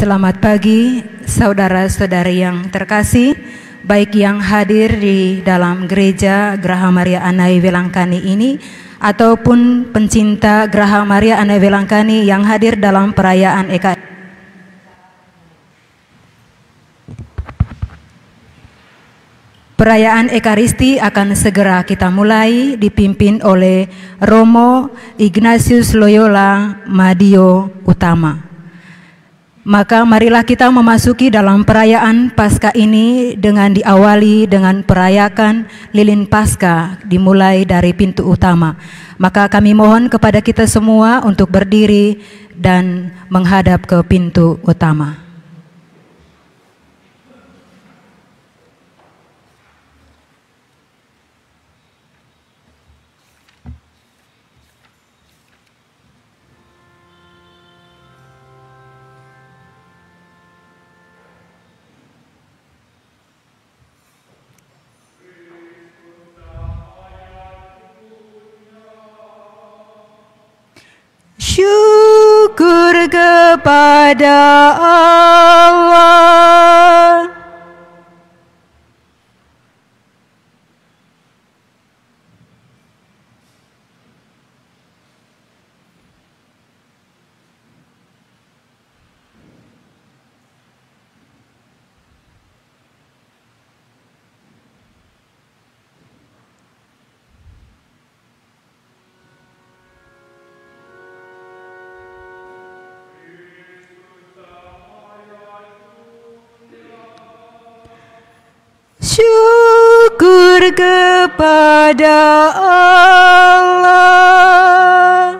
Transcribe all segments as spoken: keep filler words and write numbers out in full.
Selamat pagi, saudara-saudari yang terkasih, baik yang hadir di dalam gereja Graha Maria Anai Welangkani ini, ataupun pencinta Graha Maria Anai Welangkani yang hadir dalam perayaan Eka. Perayaan Ekaristi akan segera kita mulai, dipimpin oleh Romo Ignatius Loyola Madio Utama. Maka marilah kita memasuki dalam perayaan Paskah ini dengan diawali dengan perayakan lilin Paskah dimulai dari pintu utama. Maka kami mohon kepada kita semua untuk berdiri dan menghadap ke pintu utama. Syukur kepada Allah. Syukur kepada Allah.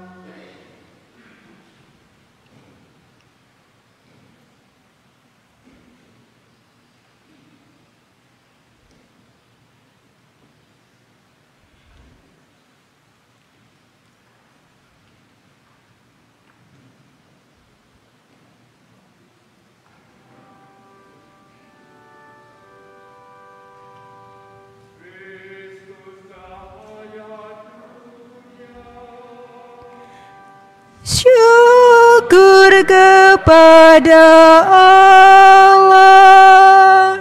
Syukur kepada Allah.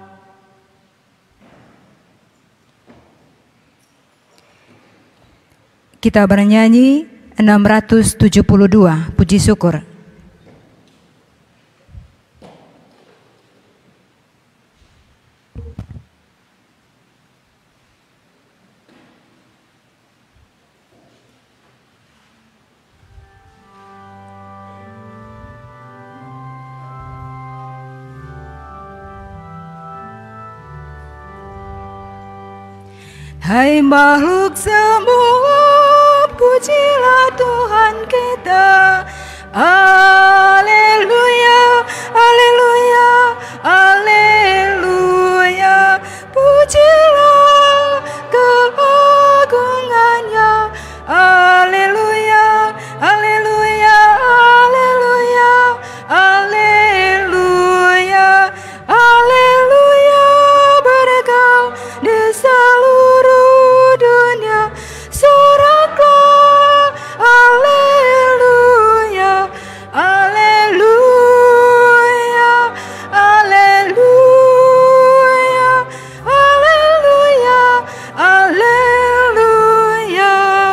Kita bernyanyi enam ratus tujuh puluh dua, puji syukur. Hai makhluk semua, pujilah Tuhan kita. Haleluya, haleluya, haleluya. Pujilah keagungannya. Haleluya, haleluya, haleluya, haleluya, haleluya. Berkau di seluruh dunia, soraklah. Haleluya, haleluya, haleluya, haleluya, haleluya.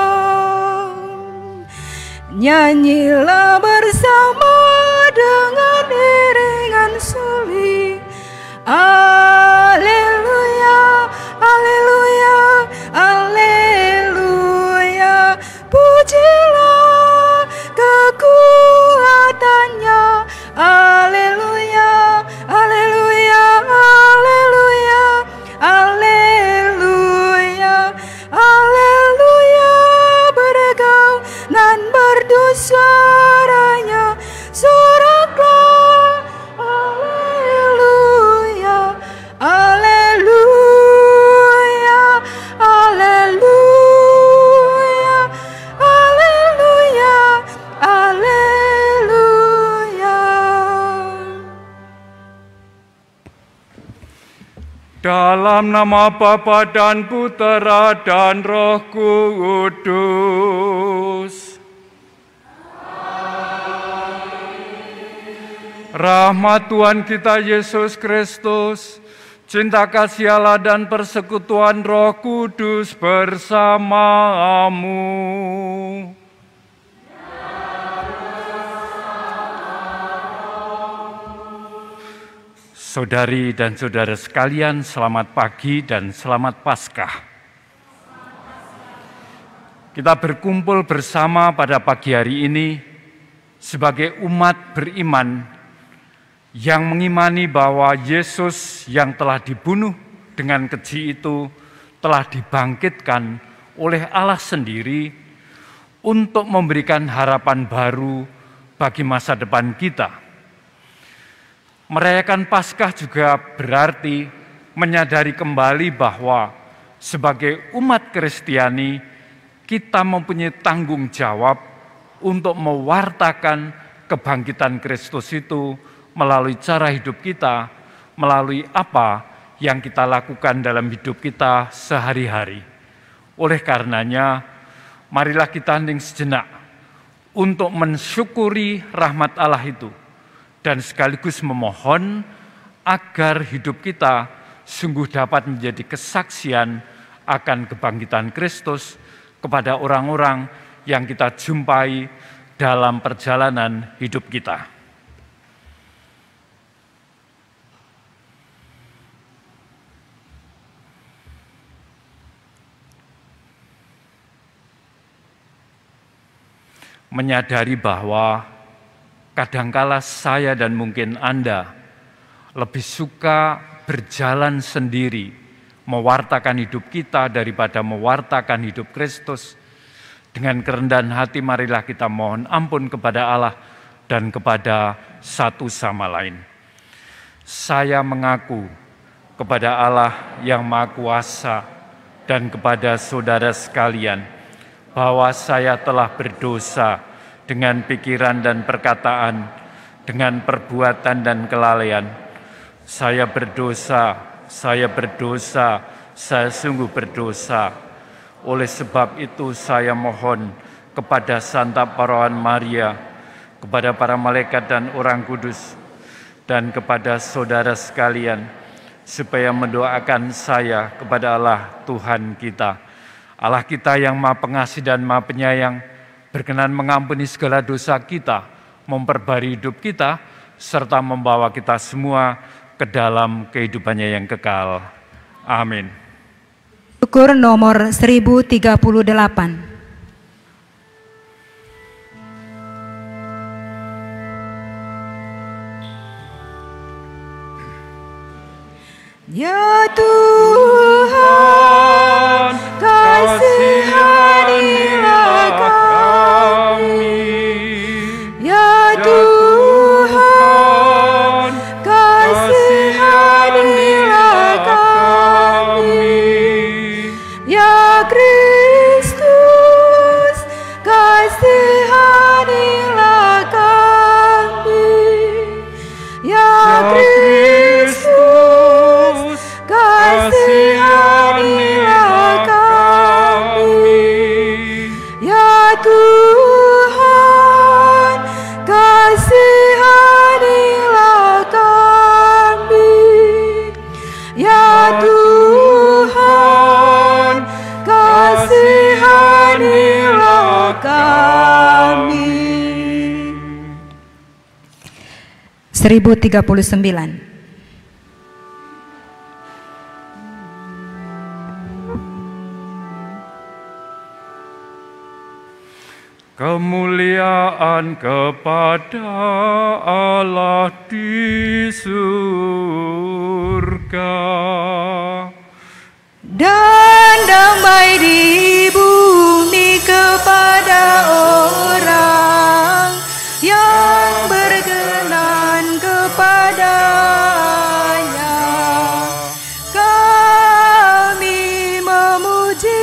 Nyanyilah bersama dengan iringan suling. Haleluya, haleluya, haleluya. Pujilah kekuatannya. Haleluya, haleluya, haleluya, haleluya, haleluya. Bergau dan merdu suaranya, soraklah. Haleluya, haleluya, haleluya, haleluya, haleluya. Dalam nama Bapa dan Putera dan Roh Kudus. Amin. rahmat Tuhan kita Yesus Kristus, cinta kasih Allah dan persekutuan Roh Kudus bersamamu. Saudari dan saudara sekalian, selamat pagi dan selamat Paskah. Kita berkumpul bersama pada pagi hari ini sebagai umat beriman yang mengimani bahwa Yesus yang telah dibunuh dengan keji itu telah dibangkitkan oleh Allah sendiri untuk memberikan harapan baru bagi masa depan kita. Merayakan Paskah juga berarti menyadari kembali bahwa sebagai umat Kristiani kita mempunyai tanggung jawab untuk mewartakan kebangkitan Kristus itu melalui cara hidup kita, melalui apa yang kita lakukan dalam hidup kita sehari-hari. Oleh karenanya, marilah kita hening sejenak untuk mensyukuri rahmat Allah itu, dan sekaligus memohon agar hidup kita sungguh dapat menjadi kesaksian akan kebangkitan Kristus kepada orang-orang yang kita jumpai dalam perjalanan hidup kita. Menyadari bahwa kadangkala saya dan mungkin Anda lebih suka berjalan sendiri, mewartakan hidup kita daripada mewartakan hidup Kristus. Dengan kerendahan hati marilah kita mohon ampun kepada Allah dan kepada satu sama lain. Saya mengaku kepada Allah yang Maha Kuasa dan kepada saudara sekalian bahwa saya telah berdosa dengan pikiran dan perkataan, dengan perbuatan dan kelalaian. Saya berdosa, saya berdosa, saya sungguh berdosa. Oleh sebab itu saya mohon kepada Santa Parawan Maria, kepada para malaikat dan orang kudus, dan kepada saudara sekalian, supaya mendoakan saya kepada Allah Tuhan kita. Allah kita yang Maha Pengasih dan Maha Penyayang, berkenan mengampuni segala dosa kita, memperbarui hidup kita, serta membawa kita semua ke dalam kehidupannya yang kekal. Amin. Syukur nomor seribu tiga puluh delapan. Ya Tuhan, kasihanilah kami. Ya Tuhan, kasihanilah kami. Ya Kristus, kasihanilah kami. Ya Kristus, kasihanilah kami. Ya Tuhan, kasihanilah kami. Ya Tuhan, kasihanilah kami. seribu tiga puluh sembilan. Kemuliaan kepada Allah di surga Dan damai di bumi kepada orang yang berkenan kepadanya. Kami memuji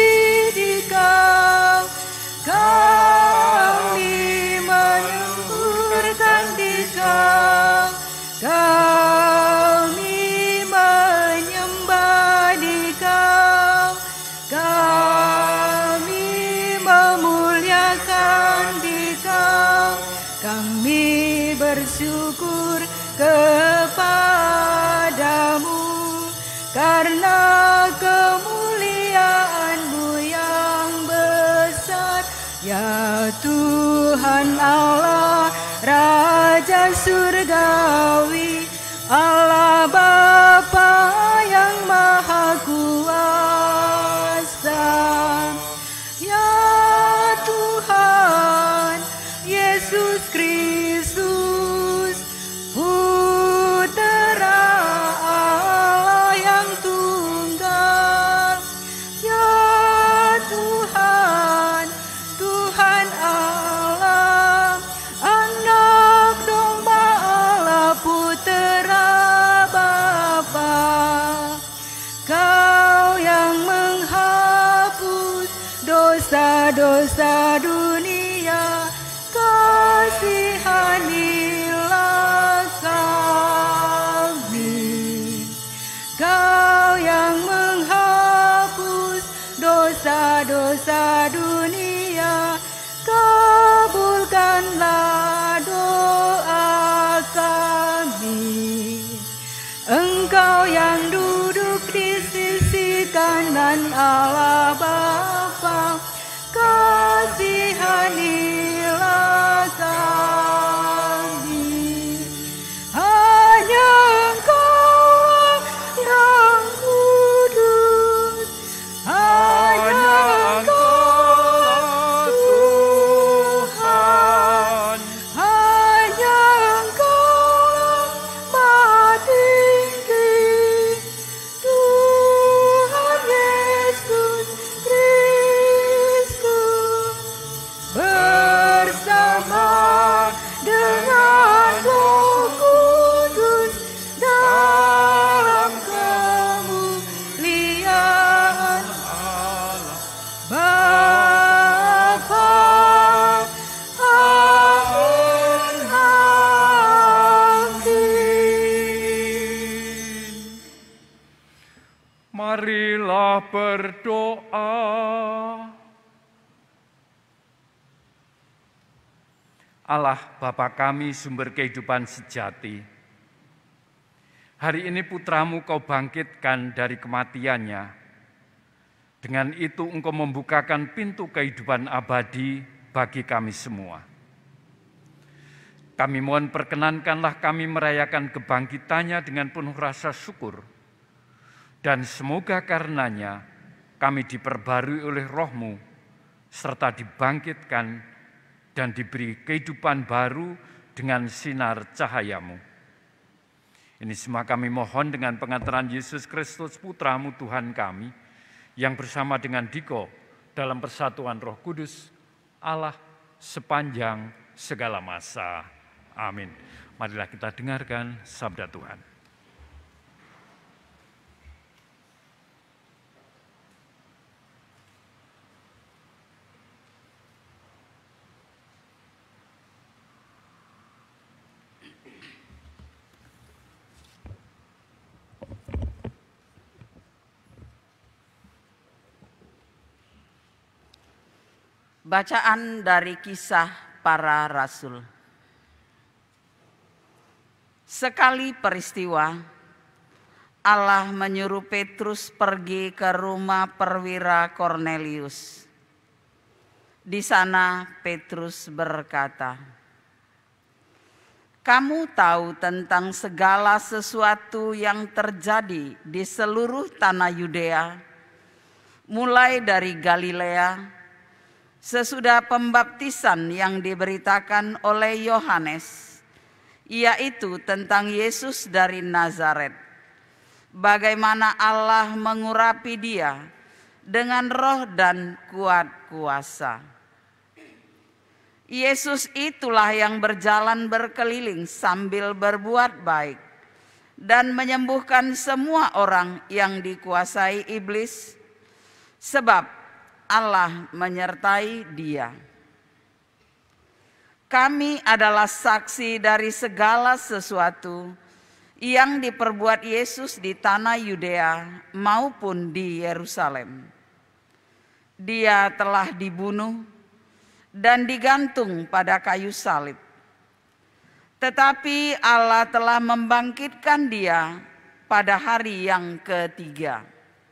Dikau, kami menyemburkan Dikau, kami menyembah Dikau, kami memuliakan Dikau, kami ber bersyukur kepadamu, karena kemuliaan-Mu yang besar, ya Tuhan Allah, Raja Surgawi, Allah Bapa yang Maha Kuasa. Ya Tuhan Yesus Kristus, Putra Allah yang tunggal. Ya Tuhan, Tuhan Allah, Anak Domba Allah, Putra Bapa. Kau yang menghapus dosa-dosa dunia, kasihanilah kami. Kau yang menghapus dosa-dosa dunia, kabulkanlah doa kami. Engkau yang duduk di sisi kanan Allah Bapa, kasihanilah kami. Hanya Engkau yang kudus, hanya Engkau Tuhan, hanya Engkau Maha Tinggi, Tuhan Yesus Kristus, bersama dengan Roh Kudus dalam kemuliaan Allah Bapa. Amin, amin. Marilah berdoa. Allah Bapa kami, sumber kehidupan sejati, hari ini putramu Kau bangkitkan dari kematiannya. Dengan itu Engkau membukakan pintu kehidupan abadi bagi kami semua. Kami mohon perkenankanlah kami merayakan kebangkitannya dengan penuh rasa syukur. Dan semoga karenanya kami diperbarui oleh Roh-Mu, serta dibangkitkan dan diberi kehidupan baru dengan sinar cahaya-Mu. Ini semua kami mohon dengan pengantaran Yesus Kristus, Putra-Mu Tuhan kami, yang bersama dengan Diko dalam persatuan Roh Kudus, Allah sepanjang segala masa. Amin. Marilah kita dengarkan sabda Tuhan. Bacaan dari Kisah Para Rasul. Sekali peristiwa, Allah menyuruh Petrus pergi ke rumah perwira Kornelius. Di sana Petrus berkata, "Kamu tahu tentang segala sesuatu yang terjadi di seluruh tanah Yudea, mulai dari Galilea, sesudah pembaptisan yang diberitakan oleh Yohanes, yaitu tentang Yesus dari Nazaret, bagaimana Allah mengurapi dia dengan roh dan kuat kuasa. Yesus itulah yang berjalan berkeliling sambil berbuat baik dan menyembuhkan semua orang yang dikuasai iblis, sebab Allah menyertai dia. Kami adalah saksi dari segala sesuatu yang diperbuat Yesus di tanah Yudea maupun di Yerusalem. Dia telah dibunuh dan digantung pada kayu salib. Tetapi Allah telah membangkitkan dia pada hari yang ketiga.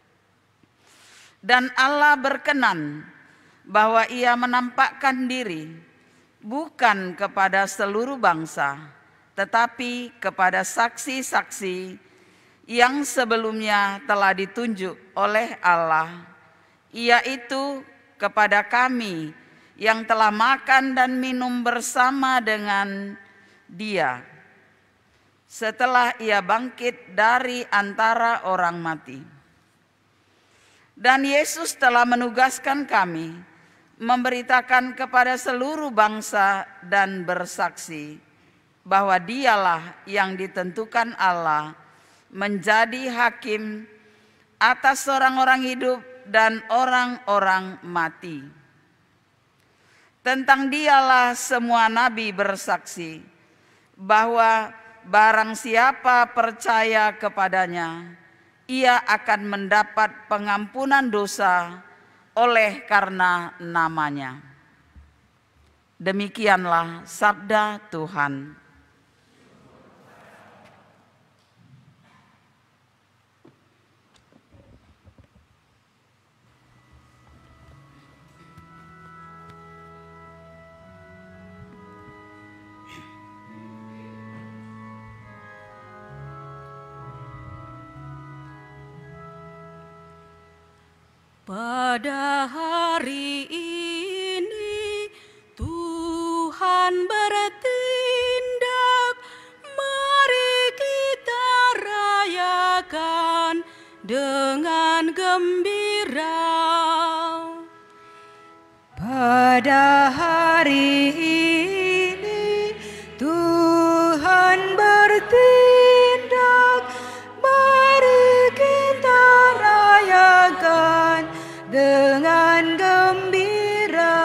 Dan Allah berkenan bahwa ia menampakkan diri bukan kepada seluruh bangsa, tetapi kepada saksi-saksi yang sebelumnya telah ditunjuk oleh Allah, yaitu kepada kami yang telah makan dan minum bersama dengan Dia setelah ia bangkit dari antara orang mati. Dan Yesus telah menugaskan kami memberitakan kepada seluruh bangsa dan bersaksi bahwa Dialah yang ditentukan Allah menjadi hakim atas orang-orang hidup dan orang-orang mati. Tentang Dialah semua nabi bersaksi bahwa barang siapa percaya kepadanya, ia akan mendapat pengampunan dosa oleh karena namanya. Demikianlah sabda Tuhan. Pada hari ini Tuhan bertindak, mari kita rayakan dengan gembira. Pada hari ini Tuhan bertindak, mari kita rayakan dengan gembira.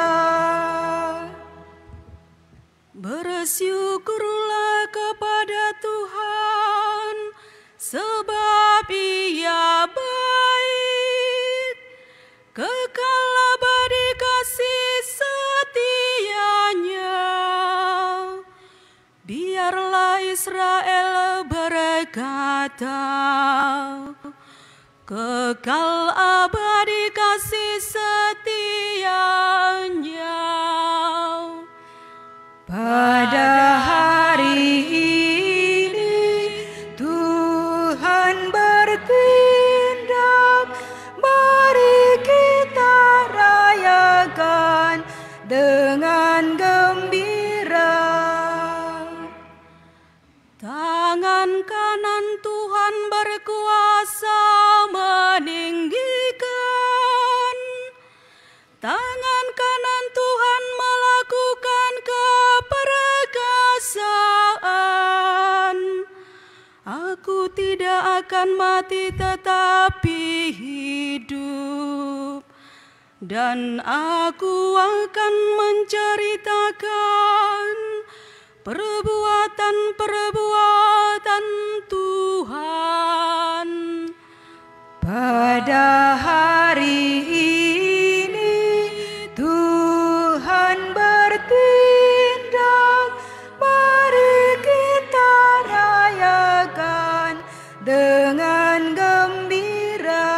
Bersyukurlah kepada Tuhan, sebab Ia baik, kekal abadi kasih setianya. Biarlah Israel berkata, kekal abadi kasih setianya. Pada hari ini Tuhan bertindak, mari kita rayakan dengan gembira. Tangan kanan Tuhan berkuasa meninggikan, tangan kanan Tuhan melakukan keperkasaan. Aku tidak akan mati tetapi hidup, dan aku akan menceritakan perbuatan-perbuatan Tuhan. Pada hari ini Tuhan bertindak, mari kita rayakan dengan gembira.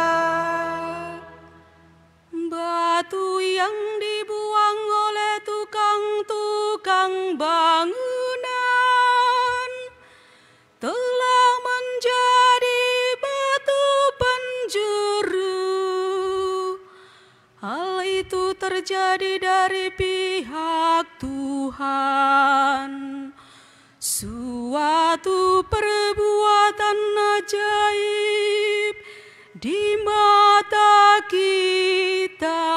Batu yang dibuang oleh tukang-tukang bangunan telah menjadi batu penjuru. Hal itu terjadi dari pihak Tuhan, suatu perbuatan ajaib di mata kita.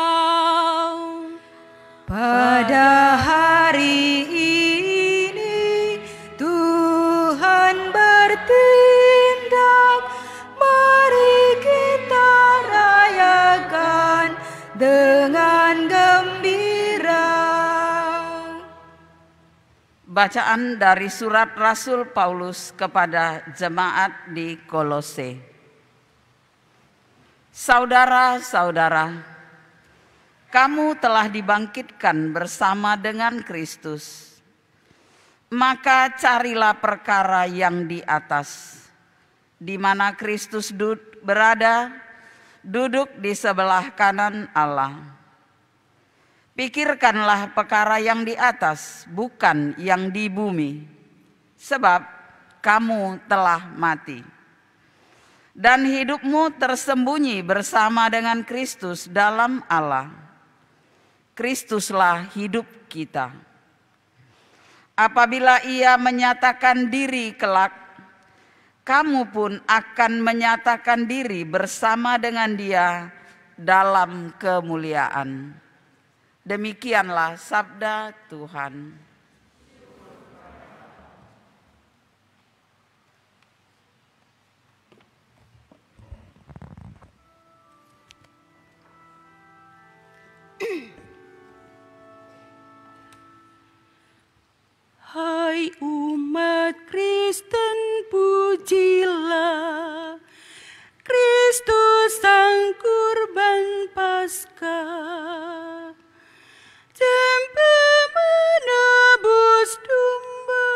Pada hari ini Tuhan bertindak, mari kita rayakan dengan gembira. Bacaan dari surat Rasul Paulus kepada jemaat di Kolose. Saudara-saudara, kamu telah dibangkitkan bersama dengan Kristus. Maka carilah perkara yang di atas, di mana Kristus berada, duduk di sebelah kanan Allah. Pikirkanlah perkara yang di atas, bukan yang di bumi, sebab kamu telah mati, dan hidupmu tersembunyi bersama dengan Kristus dalam Allah. Kristuslah hidup kita. Apabila Ia menyatakan diri kelak, kamu pun akan menyatakan diri bersama dengan Dia dalam kemuliaan. Demikianlah sabda Tuhan. Hai umat Kristen, pujilah Kristus Sang Kurban Paskah, Tempel menebus domba,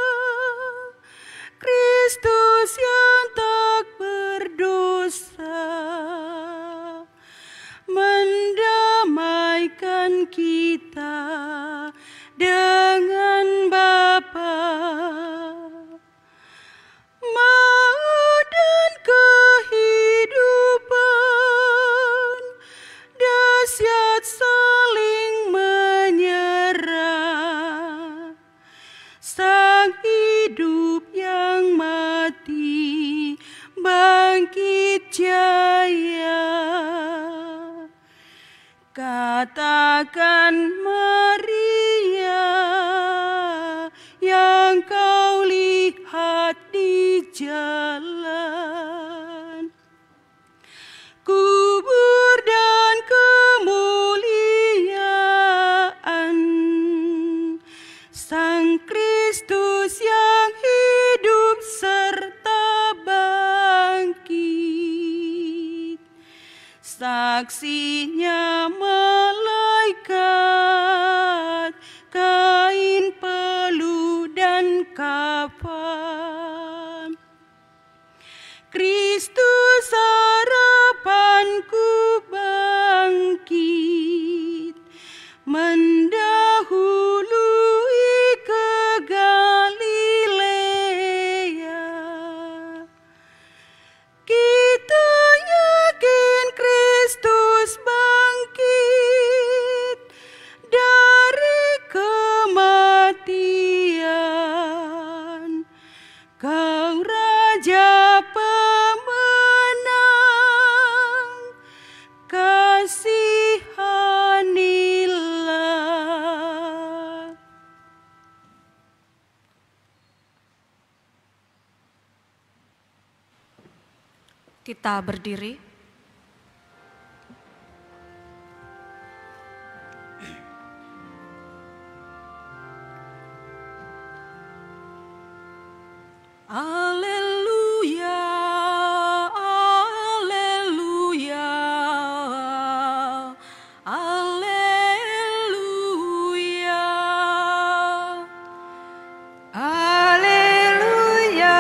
Kristus yang tak berdosa, mendamaikan kita dengan Bapa. Maut dan kehidupan dahsyat saling menyerah. Sang hidup yang mati bangkit jaya. Katakan Maria yang kau lihat di jalan, kubur dan kemuliaan Sang Kristus yang hidup serta bangkit. Saksinya malaikat, kain peluh dan kafan. Kristus harapanku bangkit, mendahului ke Galilea. Kita yakin Kristus bangkit dari kematian. Kau Raja pemenang, kasihanilah. Kita berdiri. Haleluya, haleluya, haleluya. Haleluya,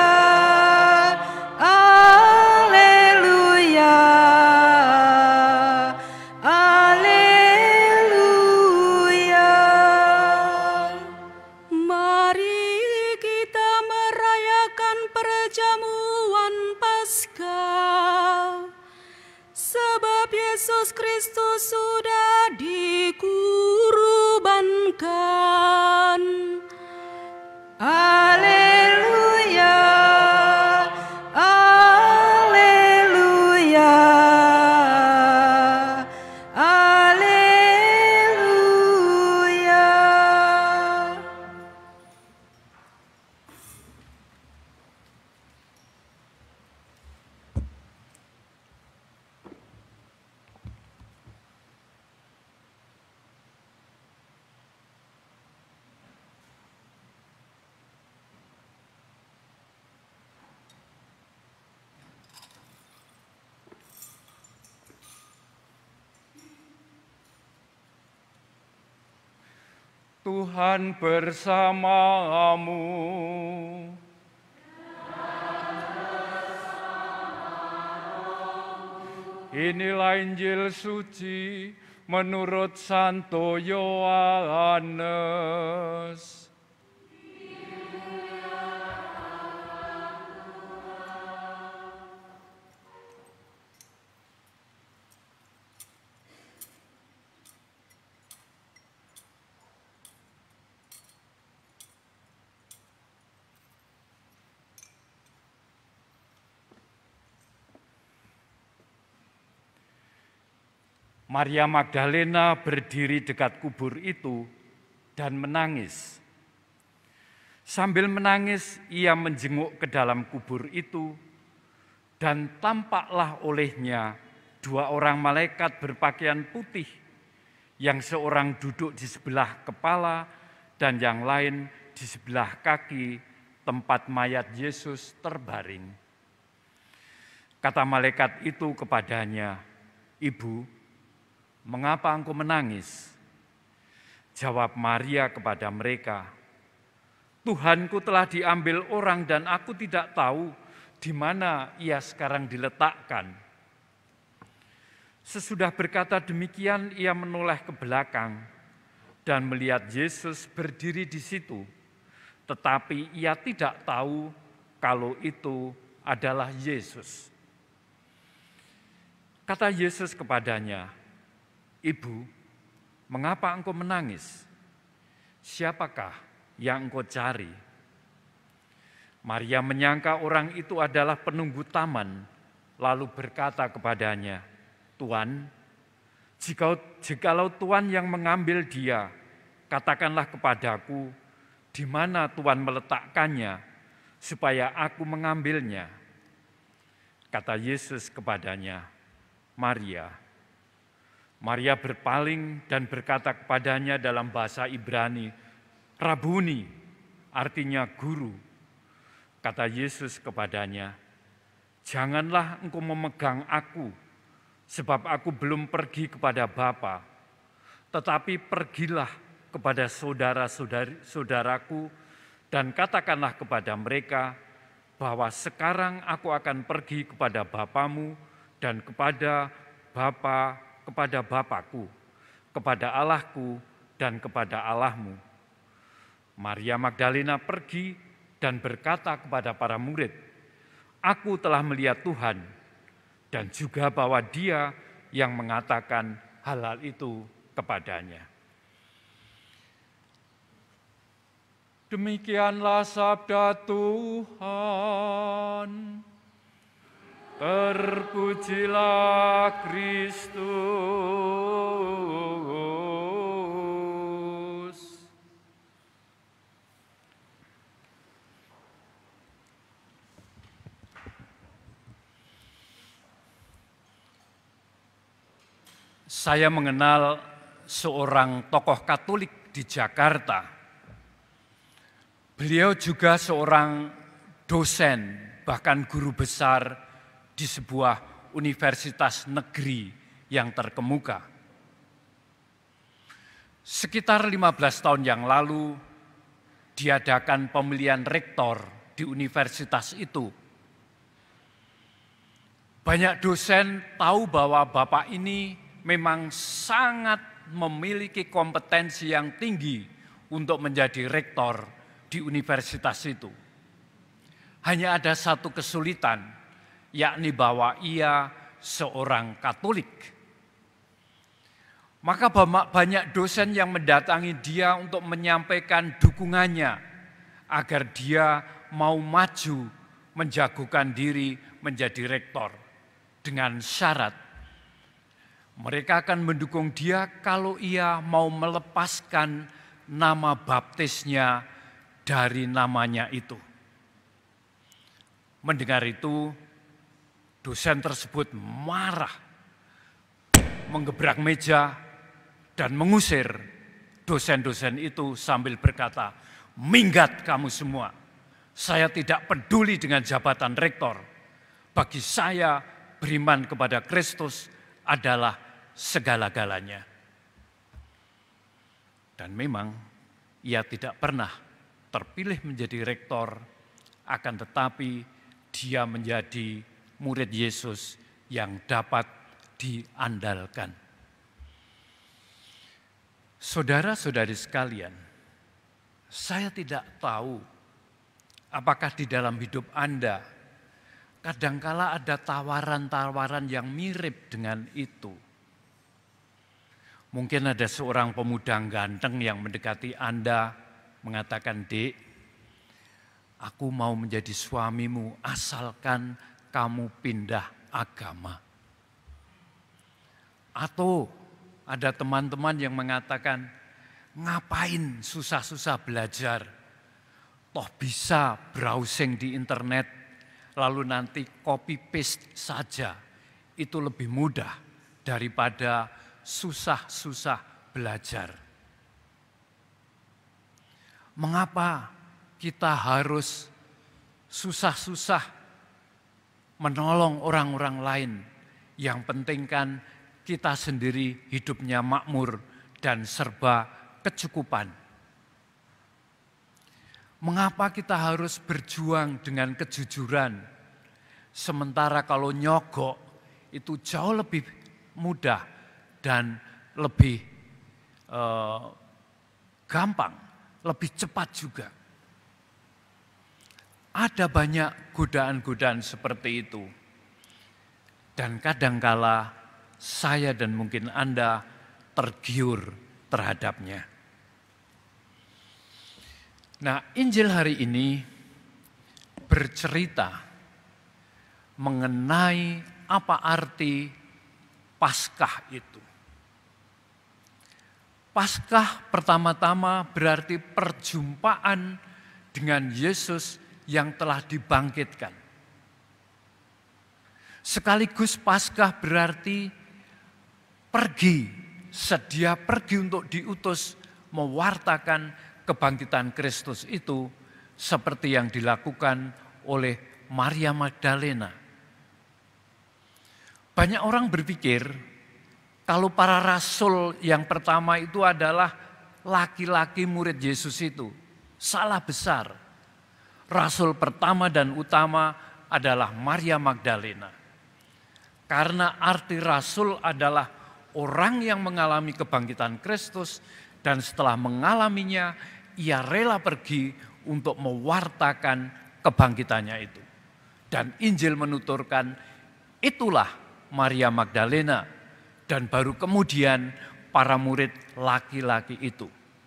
haleluya, haleluya. Mari kita merayakan perjamuan Paskah, sebab Yesus Kristus sudah dikurbankan. Haleluya, haleluya, haleluya. Tuhan bersamamu. Inilah Injil suci menurut Santo Yohanes. Maria Magdalena berdiri dekat kubur itu dan menangis. Sambil menangis, ia menjenguk ke dalam kubur itu, dan tampaklah olehnya dua orang malaikat berpakaian putih, yang seorang duduk di sebelah kepala dan yang lain di sebelah kaki tempat mayat Yesus terbaring. Kata malaikat itu kepadanya, "Ibu, mengapa engkau menangis?" Jawab Maria kepada mereka, "Tuhanku telah diambil orang dan aku tidak tahu di mana ia sekarang diletakkan." Sesudah berkata demikian, ia menoleh ke belakang dan melihat Yesus berdiri di situ, tetapi ia tidak tahu kalau itu adalah Yesus. Kata Yesus kepadanya, "Ibu, mengapa engkau menangis? Siapakah yang engkau cari?" Maria menyangka orang itu adalah penunggu taman, lalu berkata kepadanya, "Tuan, jika, jikalau Tuan yang mengambil dia, katakanlah kepadaku di mana Tuan meletakkannya, supaya aku mengambilnya." Kata Yesus kepadanya, "Maria." Maria berpaling dan berkata kepadanya dalam bahasa Ibrani, "Rabuni," artinya guru. Kata Yesus kepadanya, "Janganlah engkau memegang aku, sebab aku belum pergi kepada Bapa, tetapi pergilah kepada saudara-saudaraku dan katakanlah kepada mereka bahwa sekarang aku akan pergi kepada Bapamu dan kepada Bapa kepada Bapakku, kepada Allahku dan kepada Allahmu." Maria Magdalena pergi dan berkata kepada para murid, "Aku telah melihat Tuhan," dan juga bahwa Dia yang mengatakan hal-hal itu kepadanya. Demikianlah sabda Tuhan. Terpujilah Kristus. Saya mengenal seorang tokoh Katolik di Jakarta. Beliau juga seorang dosen, bahkan guru besar di sebuah universitas negeri yang terkemuka. Sekitar lima belas tahun yang lalu, diadakan pemilihan rektor di universitas itu. Banyak dosen tahu bahwa Bapak ini memang sangat memiliki kompetensi yang tinggi untuk menjadi rektor di universitas itu. Hanya ada satu kesulitan, yakni bahwa ia seorang Katolik. Maka banyak dosen yang mendatangi dia untuk menyampaikan dukungannya agar dia mau maju menjagokan diri menjadi rektor dengan syarat mereka akan mendukung dia kalau ia mau melepaskan nama baptisnya dari namanya itu. Mendengar itu, dosen tersebut marah, menggebrak meja, dan mengusir dosen-dosen itu sambil berkata, "Minggat kamu semua, saya tidak peduli dengan jabatan rektor. Bagi saya, beriman kepada Kristus adalah segala-galanya." Dan memang ia tidak pernah terpilih menjadi rektor, akan tetapi dia menjadi murid Yesus yang dapat diandalkan. Saudara-saudari sekalian, saya tidak tahu apakah di dalam hidup Anda kadangkala ada tawaran-tawaran yang mirip dengan itu. Mungkin ada seorang pemuda ganteng yang mendekati Anda, mengatakan, "Dek, aku mau menjadi suamimu asalkan kamu pindah agama." Atau ada teman-teman yang mengatakan, "Ngapain susah-susah belajar? Toh bisa browsing di internet, lalu nanti copy paste saja. Itu lebih mudah daripada susah-susah belajar." Mengapa kita harus susah-susah menolong orang-orang lain? Yang penting kan kita sendiri hidupnya makmur dan serba kecukupan. Mengapa kita harus berjuang dengan kejujuran? Sementara kalau nyogok itu jauh lebih mudah dan lebih eh, gampang, lebih cepat juga. Ada banyak godaan-godaan seperti itu. Dan kadangkala saya dan mungkin Anda tergiur terhadapnya. Nah, Injil hari ini bercerita mengenai apa arti Paskah itu. Paskah pertama-tama berarti perjumpaan dengan Yesus yang telah dibangkitkan. Sekaligus Paskah berarti pergi, sedia pergi untuk diutus mewartakan kebangkitan Kristus itu seperti yang dilakukan oleh Maria Magdalena. Banyak orang berpikir kalau para rasul yang pertama itu adalah laki-laki murid Yesus itu. Salah besar. Rasul pertama dan utama adalah Maria Magdalena. Karena arti rasul adalah orang yang mengalami kebangkitan Kristus dan setelah mengalaminya ia rela pergi untuk mewartakan kebangkitannya itu. Dan Injil menuturkan itulah Maria Magdalena dan baru kemudian para murid laki-laki itu.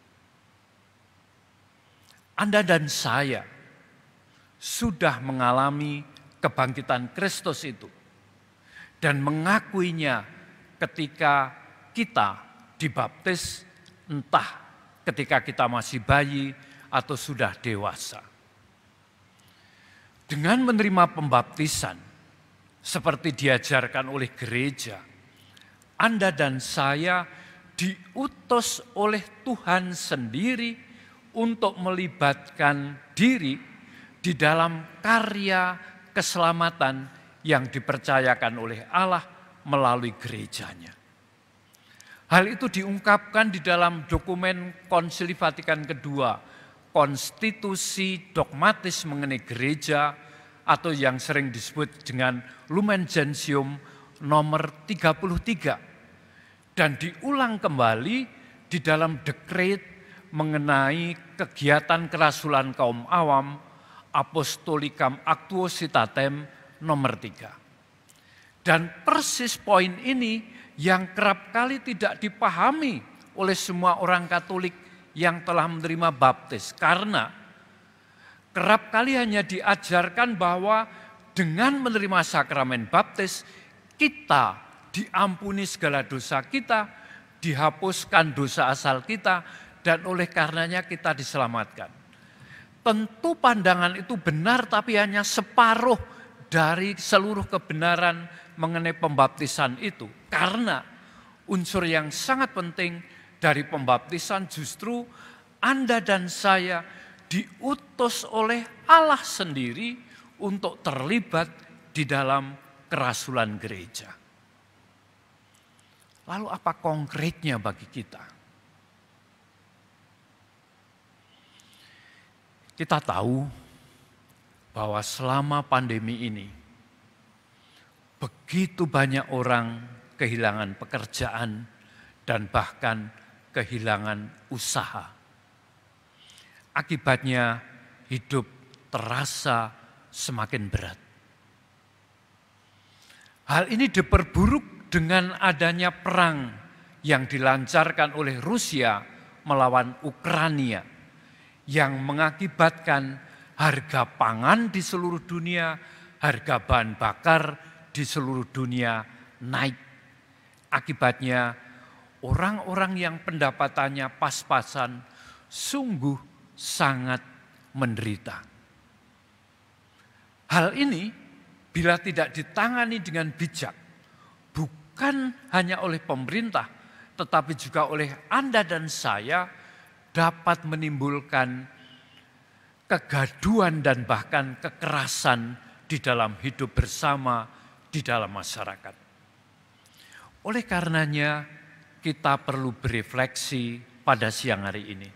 Anda dan saya sudah mengalami kebangkitan Kristus itu dan mengakuinya ketika kita dibaptis, entah ketika kita masih bayi atau sudah dewasa. Dengan menerima pembaptisan seperti diajarkan oleh gereja, Anda dan saya diutus oleh Tuhan sendiri untuk melibatkan diri di dalam karya keselamatan yang dipercayakan oleh Allah melalui gerejanya. Hal itu diungkapkan di dalam dokumen Konsili Vatikan kedua, konstitusi dogmatis mengenai gereja atau yang sering disebut dengan Lumen Gentium nomor tiga puluh tiga. Dan diulang kembali di dalam dekret mengenai kegiatan kerasulan kaum awam Apostolicam Actuositatem nomor tiga. Dan persis poin ini yang kerap kali tidak dipahami oleh semua orang Katolik yang telah menerima baptis. Karena kerap kali hanya diajarkan bahwa dengan menerima sakramen baptis, kita diampuni segala dosa kita, dihapuskan dosa asal kita, dan oleh karenanya kita diselamatkan. Tentu pandangan itu benar, tapi hanya separuh dari seluruh kebenaran mengenai pembaptisan itu. Karena unsur yang sangat penting dari pembaptisan justru Anda dan saya diutus oleh Allah sendiri untuk terlibat di dalam kerasulan gereja. Lalu apa konkretnya bagi kita? Kita tahu bahwa selama pandemi ini begitu banyak orang kehilangan pekerjaan dan bahkan kehilangan usaha. Akibatnya hidup terasa semakin berat. Hal ini diperburuk dengan adanya perang yang dilancarkan oleh Rusia melawan Ukraina, yang mengakibatkan harga pangan di seluruh dunia, harga bahan bakar di seluruh dunia naik. Akibatnya orang-orang yang pendapatannya pas-pasan sungguh sangat menderita. Hal ini bila tidak ditangani dengan bijak, bukan hanya oleh pemerintah, tetapi juga oleh Anda dan saya, dapat menimbulkan kegaduhan dan bahkan kekerasan di dalam hidup bersama di dalam masyarakat. Oleh karenanya kita perlu berefleksi pada siang hari ini.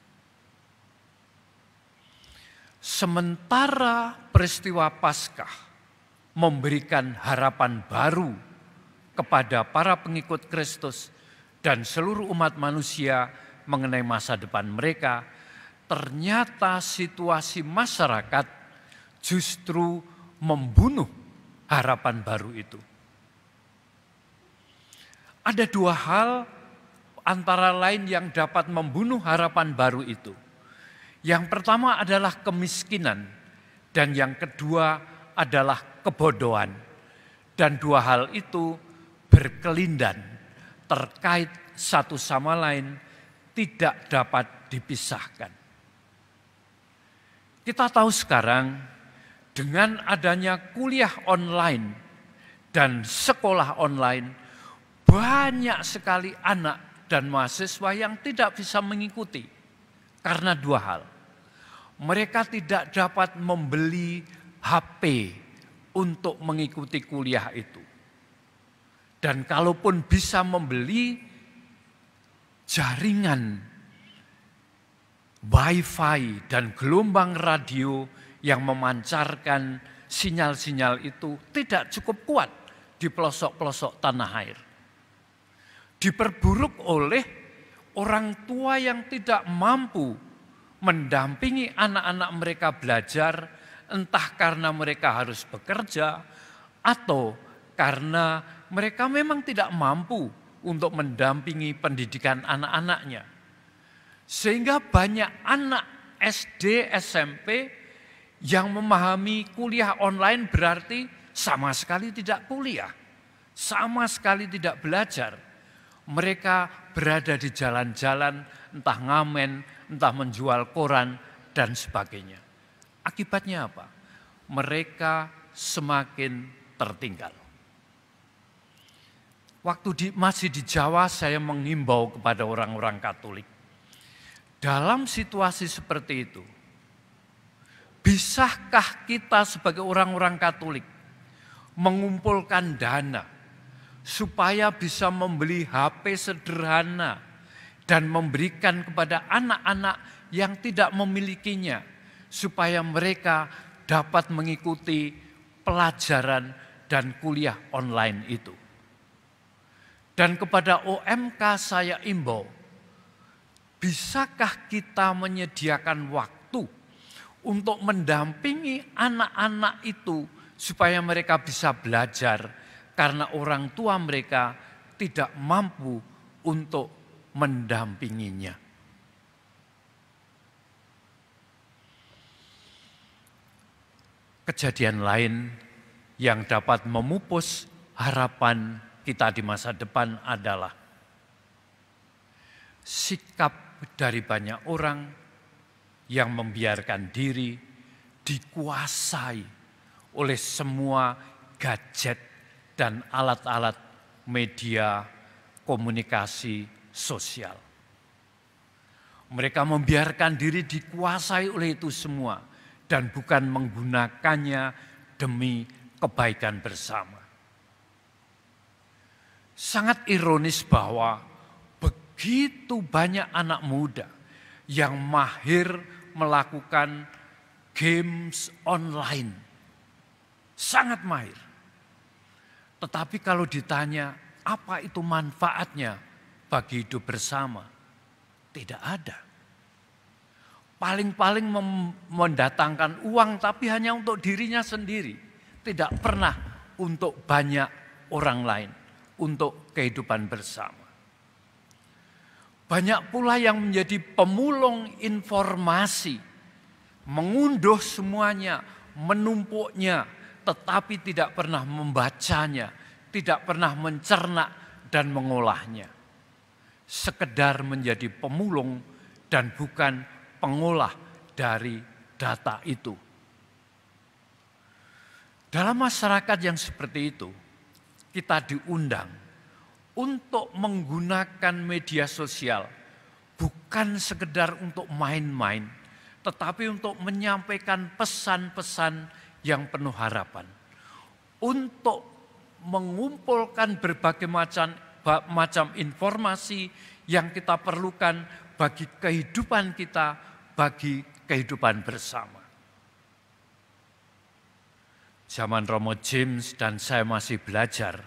Sementara peristiwa Paskah memberikan harapan baru kepada para pengikut Kristus dan seluruh umat manusia mengenai masa depan mereka, ternyata situasi masyarakat justru membunuh harapan baru itu. Ada dua hal antara lain yang dapat membunuh harapan baru itu. Yang pertama adalah kemiskinan dan yang kedua adalah kebodohan. Dan dua hal itu berkelindan, terkait satu sama lain, tidak dapat dipisahkan. Kita tahu sekarang dengan adanya kuliah online dan sekolah online, banyak sekali anak dan mahasiswa yang tidak bisa mengikuti karena dua hal. Mereka tidak dapat membeli H P untuk mengikuti kuliah itu. Dan kalaupun bisa membeli, jaringan wifi dan gelombang radio yang memancarkan sinyal-sinyal itu tidak cukup kuat di pelosok-pelosok tanah air. Diperburuk oleh orang tua yang tidak mampu mendampingi anak-anak mereka belajar, entah karena mereka harus bekerja atau karena mereka memang tidak mampu untuk mendampingi pendidikan anak-anaknya. Sehingga banyak anak S D, S M P yang memahami kuliah online berarti sama sekali tidak kuliah, sama sekali tidak belajar. Mereka berada di jalan-jalan, entah ngamen, entah menjual koran, dan sebagainya. Akibatnya apa? Mereka semakin tertinggal. Waktu di, masih di Jawa, saya mengimbau kepada orang-orang Katolik. Dalam situasi seperti itu, bisakah kita sebagai orang-orang Katolik mengumpulkan dana supaya bisa membeli H P sederhana dan memberikan kepada anak-anak yang tidak memilikinya, supaya mereka dapat mengikuti pelajaran dan kuliah online itu. Dan kepada O M K saya imbau, bisakah kita menyediakan waktu untuk mendampingi anak-anak itu supaya mereka bisa belajar karena orang tua mereka tidak mampu untuk mendampinginya. Kejadian lain yang dapat memupus harapan kita di masa depan adalah sikap dari banyak orang yang membiarkan diri dikuasai oleh semua gadget dan alat-alat media komunikasi sosial. Mereka membiarkan diri dikuasai oleh itu semua dan bukan menggunakannya demi kebaikan bersama. Sangat ironis bahwa begitu banyak anak muda yang mahir melakukan games online. Sangat mahir. Tetapi kalau ditanya apa itu manfaatnya bagi hidup bersama, tidak ada. Paling-paling mendatangkan uang tapi hanya untuk dirinya sendiri. Tidak pernah untuk banyak orang lain, untuk kehidupan bersama. Banyak pula yang menjadi pemulung informasi, mengunduh semuanya, menumpuknya, tetapi tidak pernah membacanya, tidak pernah mencerna dan mengolahnya. Sekedar menjadi pemulung dan bukan pengolah dari data itu. Dalam masyarakat yang seperti itu, kita diundang untuk menggunakan media sosial bukan sekedar untuk main-main, tetapi untuk menyampaikan pesan-pesan yang penuh harapan. Untuk mengumpulkan berbagai macam, macam informasi yang kita perlukan bagi kehidupan kita, bagi kehidupan bersama. Zaman Romo James dan saya masih belajar.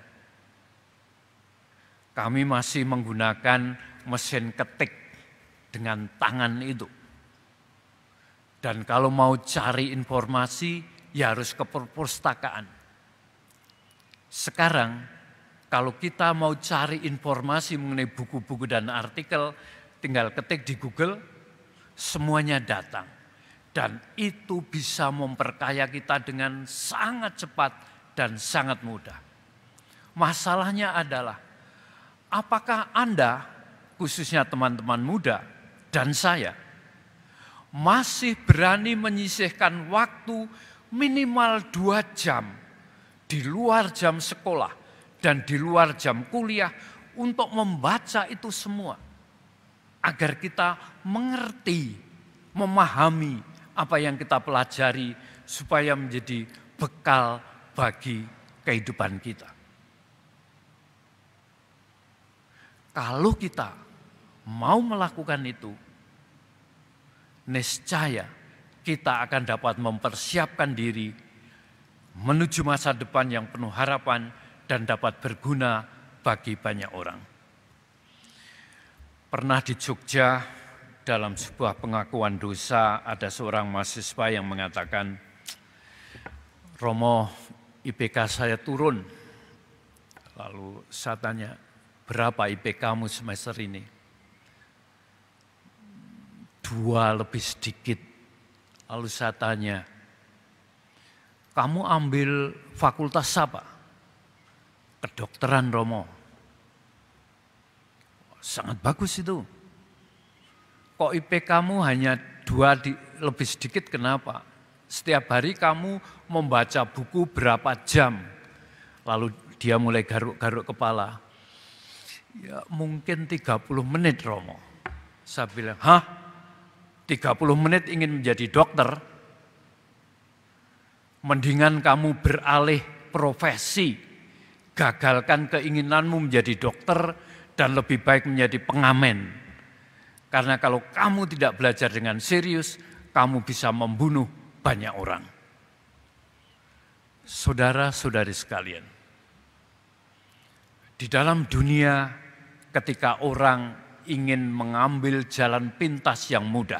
Kami masih menggunakan mesin ketik dengan tangan itu. Dan kalau mau cari informasi, ya harus ke perpustakaan. Sekarang, kalau kita mau cari informasi mengenai buku-buku dan artikel, tinggal ketik di Google, semuanya datang. Dan itu bisa memperkaya kita dengan sangat cepat dan sangat mudah. Masalahnya adalah, apakah Anda, khususnya teman-teman muda dan saya, masih berani menyisihkan waktu minimal dua jam di luar jam sekolah dan di luar jam kuliah untuk membaca itu semua, agar kita mengerti, memahami apa yang kita pelajari supaya menjadi bekal bagi kehidupan kita. Kalau kita mau melakukan itu, niscaya kita akan dapat mempersiapkan diri menuju masa depan yang penuh harapan dan dapat berguna bagi banyak orang. Pernah di Jogja, dalam sebuah pengakuan dosa, ada seorang mahasiswa yang mengatakan, Romo, I P K saya turun. Lalu saya tanya, berapa I P K-mu semester ini? Dua lebih sedikit. Lalu saya tanya, kamu ambil fakultas apa? Kedokteran, Romo. Sangat bagus itu. Kok I P kamu hanya dua di, lebih sedikit, kenapa? Setiap hari kamu membaca buku berapa jam? Lalu dia mulai garuk-garuk kepala. Ya mungkin tiga puluh menit, Romo. Saya bilang, hah? tiga puluh menit ingin menjadi dokter? Mendingan kamu beralih profesi. Gagalkan keinginanmu menjadi dokter dan lebih baik menjadi pengamen. Karena kalau kamu tidak belajar dengan serius, kamu bisa membunuh banyak orang. Saudara-saudari sekalian, di dalam dunia ketika orang ingin mengambil jalan pintas yang mudah,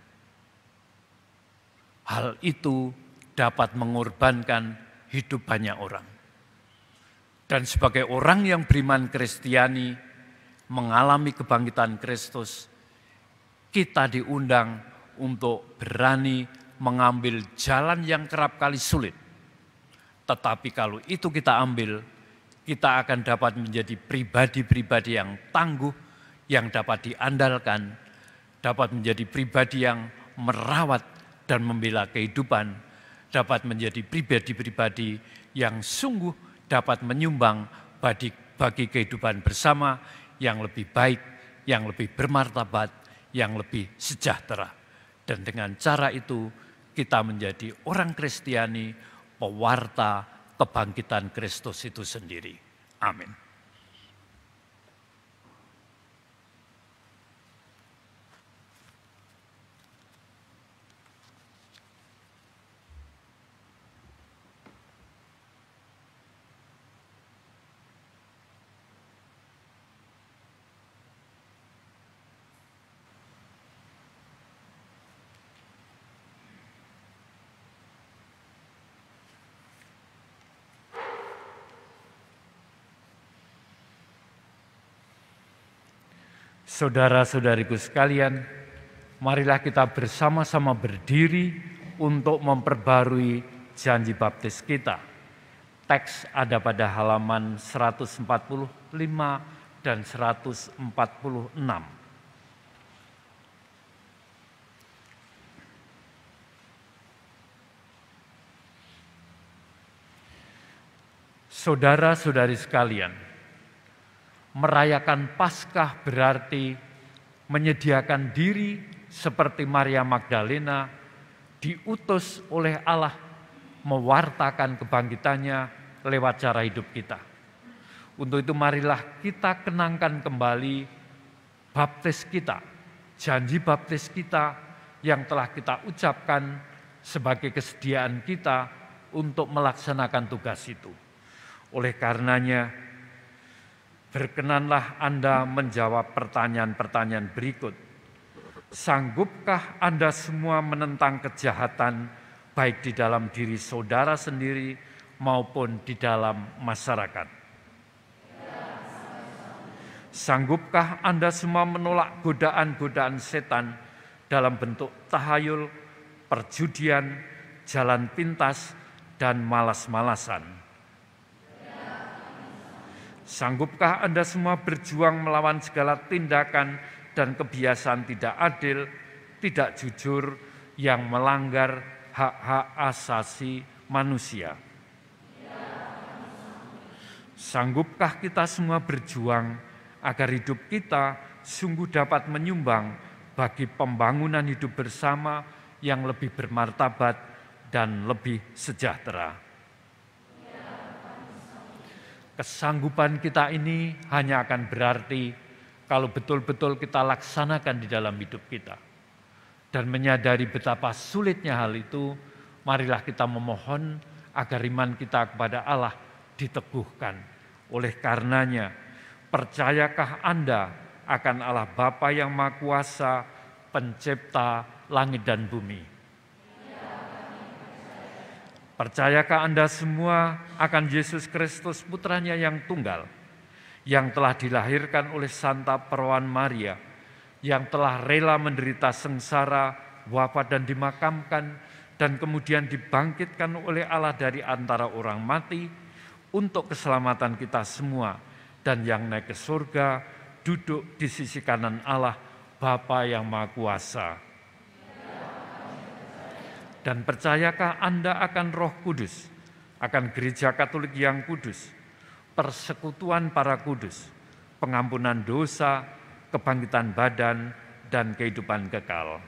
hal itu dapat mengorbankan hidup banyak orang. Dan sebagai orang yang beriman Kristiani, mengalami kebangkitan Kristus, kita diundang untuk berani mengambil jalan yang kerap kali sulit. Tetapi kalau itu kita ambil, kita akan dapat menjadi pribadi-pribadi yang tangguh, yang dapat diandalkan, dapat menjadi pribadi yang merawat dan membela kehidupan, dapat menjadi pribadi-pribadi yang sungguh dapat menyumbang bagi, bagi kehidupan bersama yang lebih baik, yang lebih bermartabat, yang lebih sejahtera. Dan dengan cara itu kita menjadi orang Kristiani, pewarta kebangkitan Kristus itu sendiri. Amin. Saudara-saudariku sekalian, marilah kita bersama-sama berdiri untuk memperbarui janji baptis kita. Teks ada pada halaman seratus empat puluh lima dan seratus empat puluh enam. Saudara-saudari sekalian, merayakan Paskah berarti menyediakan diri seperti Maria Magdalena, diutus oleh Allah mewartakan kebangkitannya lewat cara hidup kita. Untuk itu marilah kita kenangkan kembali baptis kita, janji baptis kita yang telah kita ucapkan sebagai kesediaan kita untuk melaksanakan tugas itu. Oleh karenanya, berkenanlah Anda menjawab pertanyaan-pertanyaan berikut. Sanggupkah Anda semua menentang kejahatan baik di dalam diri saudara sendiri maupun di dalam masyarakat? Sanggupkah Anda semua menolak godaan-godaan setan dalam bentuk tahayul, perjudian, jalan pintas, dan malas-malasan? Sanggupkah Anda semua berjuang melawan segala tindakan dan kebiasaan tidak adil, tidak jujur, yang melanggar hak-hak asasi manusia? Sanggupkah kita semua berjuang agar hidup kita sungguh dapat menyumbang bagi pembangunan hidup bersama yang lebih bermartabat dan lebih sejahtera? Kesanggupan kita ini hanya akan berarti kalau betul-betul kita laksanakan di dalam hidup kita. Dan menyadari betapa sulitnya hal itu, marilah kita memohon agar iman kita kepada Allah diteguhkan. Oleh karenanya, percayakah Anda akan Allah Bapa yang Maha Kuasa, pencipta langit dan bumi? Percayakah Anda semua akan Yesus Kristus putranya yang tunggal, yang telah dilahirkan oleh Santa Perawan Maria, yang telah rela menderita sengsara, wafat dan dimakamkan, dan kemudian dibangkitkan oleh Allah dari antara orang mati untuk keselamatan kita semua, dan yang naik ke surga, duduk di sisi kanan Allah, Bapa yang Maha Kuasa? Dan percayakah Anda akan Roh Kudus, akan Gereja Katolik yang kudus, persekutuan para kudus, pengampunan dosa, kebangkitan badan, dan kehidupan kekal?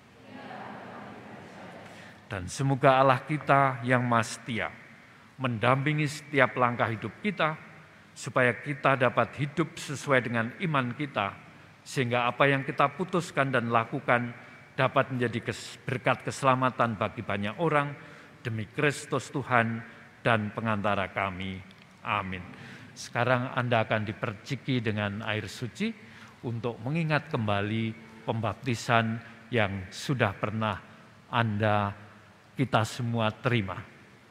Dan semoga Allah kita yang Maha Setia mendampingi setiap langkah hidup kita, supaya kita dapat hidup sesuai dengan iman kita, sehingga apa yang kita putuskan dan lakukan dapat menjadi berkat keselamatan bagi banyak orang, demi Kristus Tuhan dan pengantara kami. Amin. Sekarang Anda akan diperciki dengan air suci untuk mengingat kembali pembaptisan yang sudah pernah Anda, kita semua terima.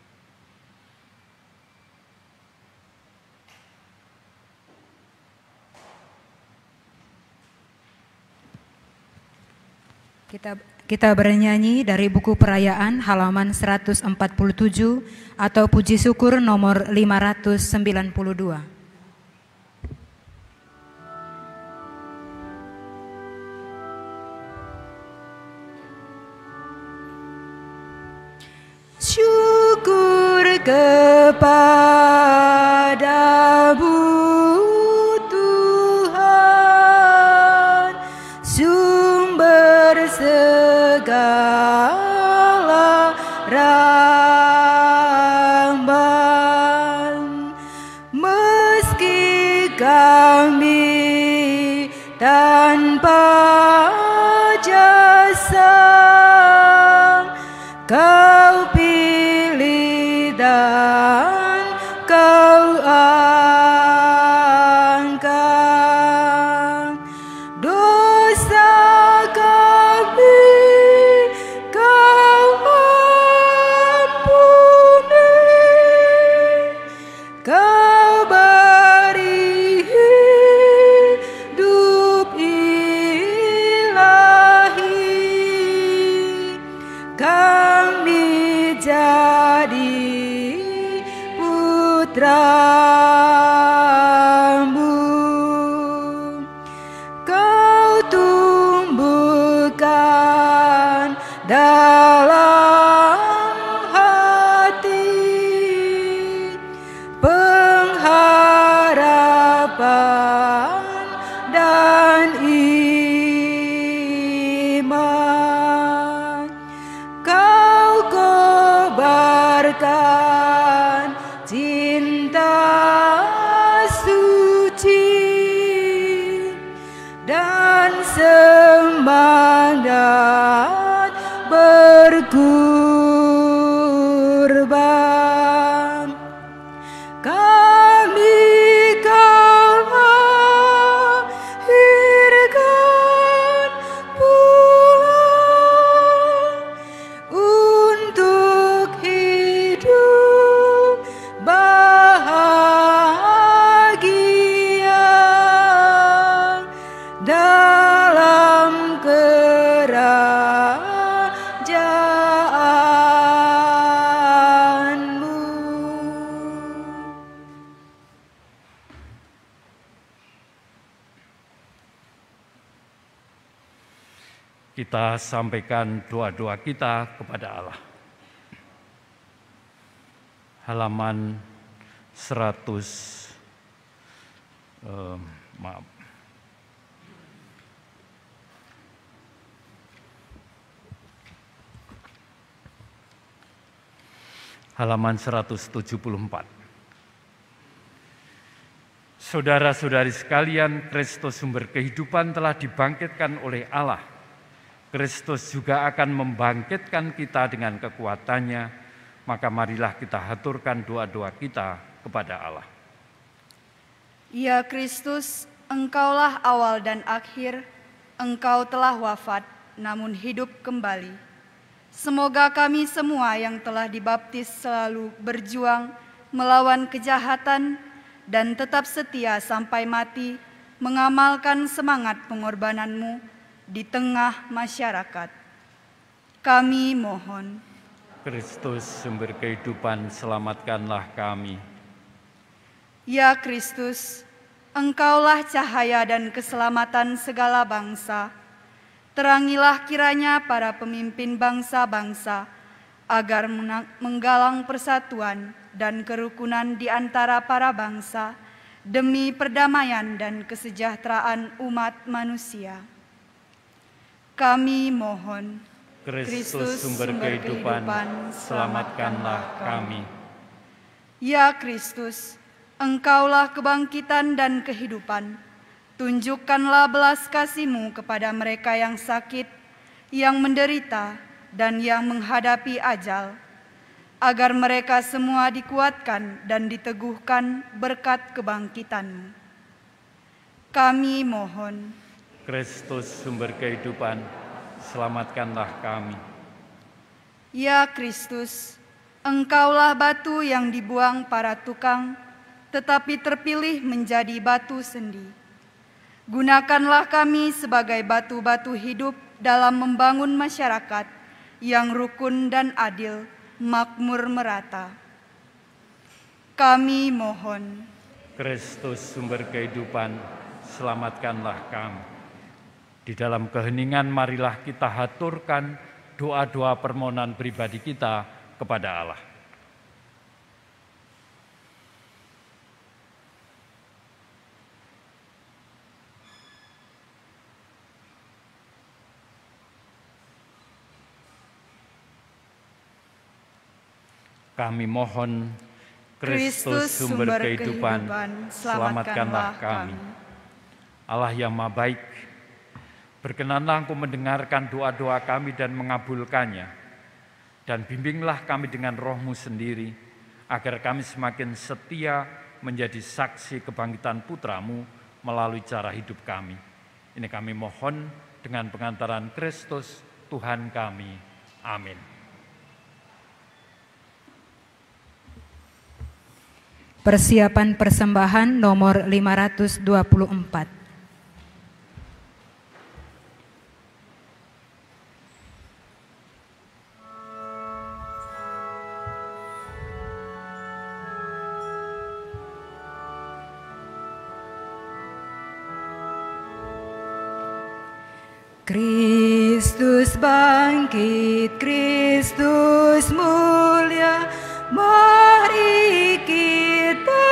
Kita kita bernyanyi dari buku Perayaan halaman seratus empat puluh tujuh atau Puji Syukur nomor lima ratus sembilan puluh dua. Syukur kepadamu Tuhan, sumber segala rahmat, meski kami tanpa jasa Kau pilih dan Kau angkat dosa kami, Kau ampuni, Kau beri putramu. Kau tumbuhkan dalam hati pengharapan dan iman. Kau kobarkan cinta suci dan semangat berkurban. Kami kau lahirkan pula untuk hidup bahagia dalam kerajaanmu. Kita sampaikan doa-doa kita kepada Allah. Halaman seratus, eh, maaf. Halaman seratus tujuh puluh empat. Saudara-saudari sekalian, Kristus sumber kehidupan telah dibangkitkan oleh Allah. Kristus juga akan membangkitkan kita dengan kekuatannya, maka marilah kita haturkan doa-doa kita kepada Allah. Ya Kristus, Engkaulah awal dan akhir, Engkau telah wafat, namun hidup kembali. Semoga kami semua yang telah dibaptis selalu berjuang melawan kejahatan dan tetap setia sampai mati, mengamalkan semangat pengorbanan-Mu di tengah masyarakat. Kami mohon. Kristus sumber kehidupan, selamatkanlah kami. Ya Kristus, Engkaulah cahaya dan keselamatan segala bangsa. Terangilah kiranya para pemimpin bangsa-bangsa agar menggalang persatuan dan kerukunan di antara para bangsa demi perdamaian dan kesejahteraan umat manusia. Kami mohon. Kristus sumber kehidupan, selamatkanlah kami. Ya Kristus, Engkaulah kebangkitan dan kehidupan. Tunjukkanlah belas kasih-Mu kepada mereka yang sakit, yang menderita, dan yang menghadapi ajal, agar mereka semua dikuatkan dan diteguhkan berkat kebangkitan-Mu. Kami mohon. Kristus sumber kehidupan, selamatkanlah kami. Ya Kristus, Engkaulah batu yang dibuang para tukang, tetapi terpilih menjadi batu sendi. Gunakanlah kami sebagai batu-batu hidup dalam membangun masyarakat yang rukun dan adil, makmur merata. Kami mohon. Kristus sumber kehidupan, selamatkanlah kami. Di dalam keheningan marilah kita haturkan doa-doa permohonan pribadi kita kepada Allah. Kami mohon, Kristus sumber kehidupan, selamatkanlah kami. Allah yang Maha Baik, berkenanlah Engkau mendengarkan doa-doa kami dan mengabulkannya, dan bimbinglah kami dengan Roh-Mu sendiri, agar kami semakin setia menjadi saksi kebangkitan Putra-Mu melalui cara hidup kami. Ini kami mohon dengan pengantaran Kristus, Tuhan kami. Amin. Persiapan persembahan nomor lima ratus dua puluh empat. Kristus bangkit, Kristus mulia, mari kita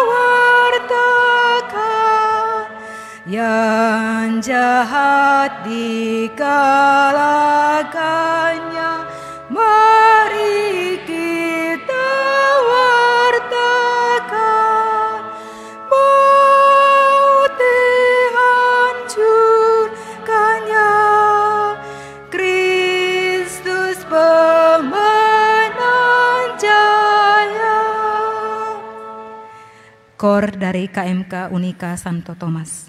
wartakan, yang jahat dikalahkannya, mari kita wartakan, maut dihancurkannya, Kristus pemenang jaya. Kor dari K M K Unika Santo Thomas.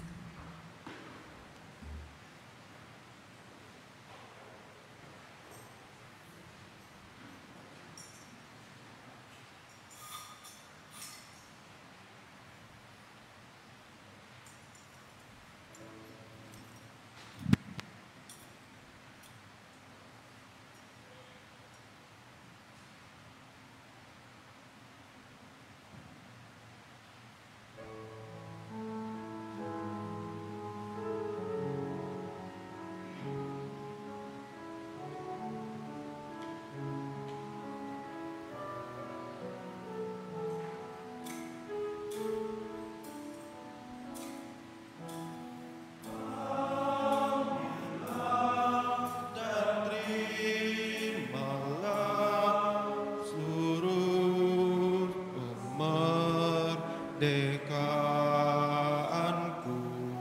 Kemerdekaanku,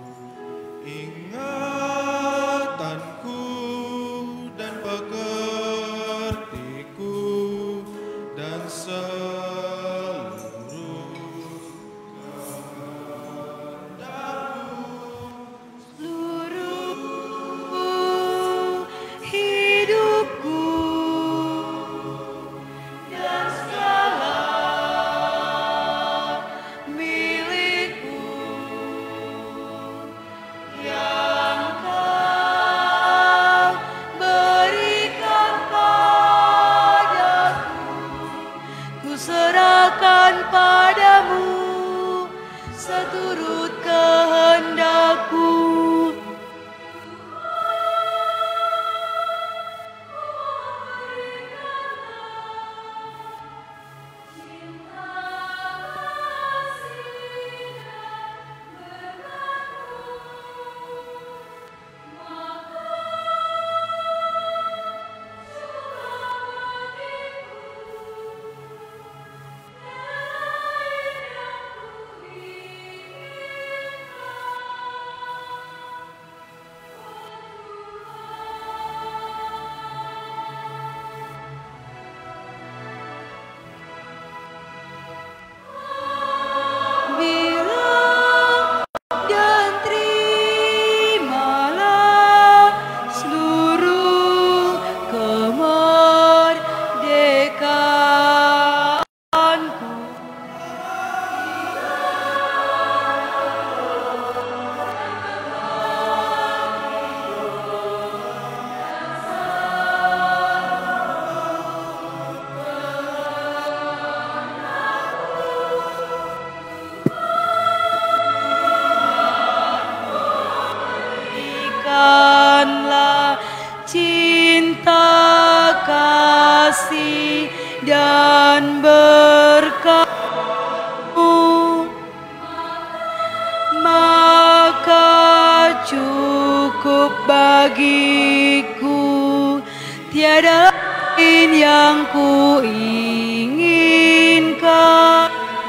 ingatanku dan pekertiku, dan seluruh kehendakku, seluruh hidupku dan segala milikku yang Kau berikan padaku, ku serahkan padamu seturut kehendakku. Bilang dan terimalah seluruh kemerdekaanku. Berikanlah cinta, kasih, dan berkat-Mu, maka cukup bagiku, tiada lain yang ku inginkan.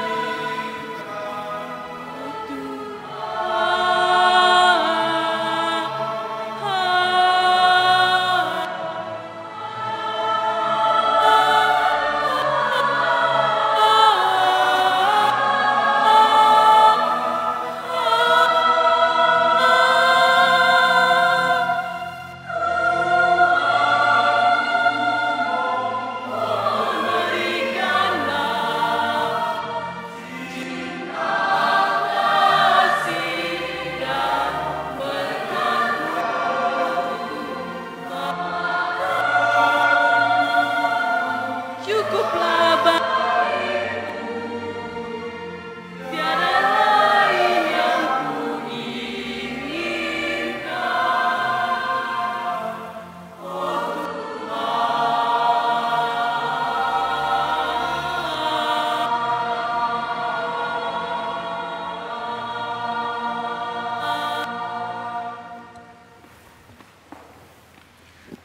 Cukuplah bagiku, tiada lain yang ku inginkan.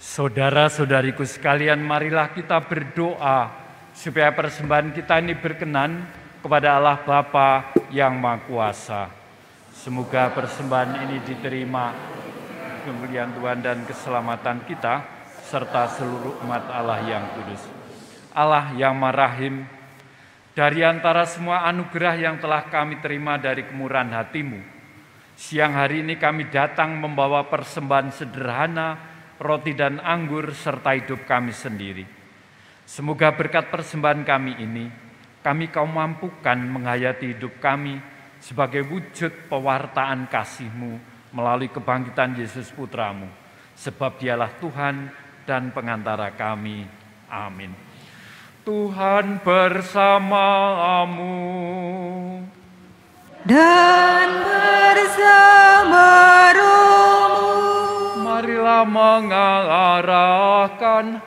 Saudara-saudariku sekalian, marilah kita berdoa supaya persembahan kita ini berkenan kepada Allah Bapa yang Maha Kuasa. Semoga persembahan ini diterima kemuliaan Tuhan dan keselamatan kita serta seluruh umat Allah yang kudus. Allah yang Maha Rahim, dari antara semua anugerah yang telah kami terima dari kemurahan hati-Mu, siang hari ini kami datang membawa persembahan sederhana, roti dan anggur serta hidup kami sendiri. Semoga berkat persembahan kami ini, kami kau mampukan menghayati hidup kami sebagai wujud pewartaan kasih-Mu melalui kebangkitan Yesus Putra-Mu, sebab Dialah Tuhan dan pengantara kami. Amin. Tuhan bersamamu dan bersama rohmu. Marilah mengarahkan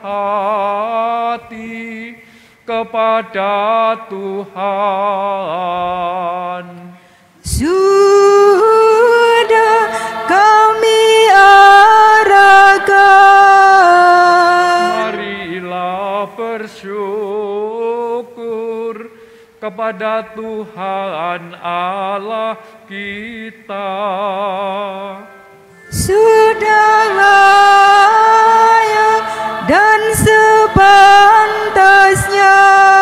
hati kepada Tuhan. Sudah kami arahkan. Marilah bersyukur kepada Tuhan Allah kita. Sudah layak dan sepantasnya.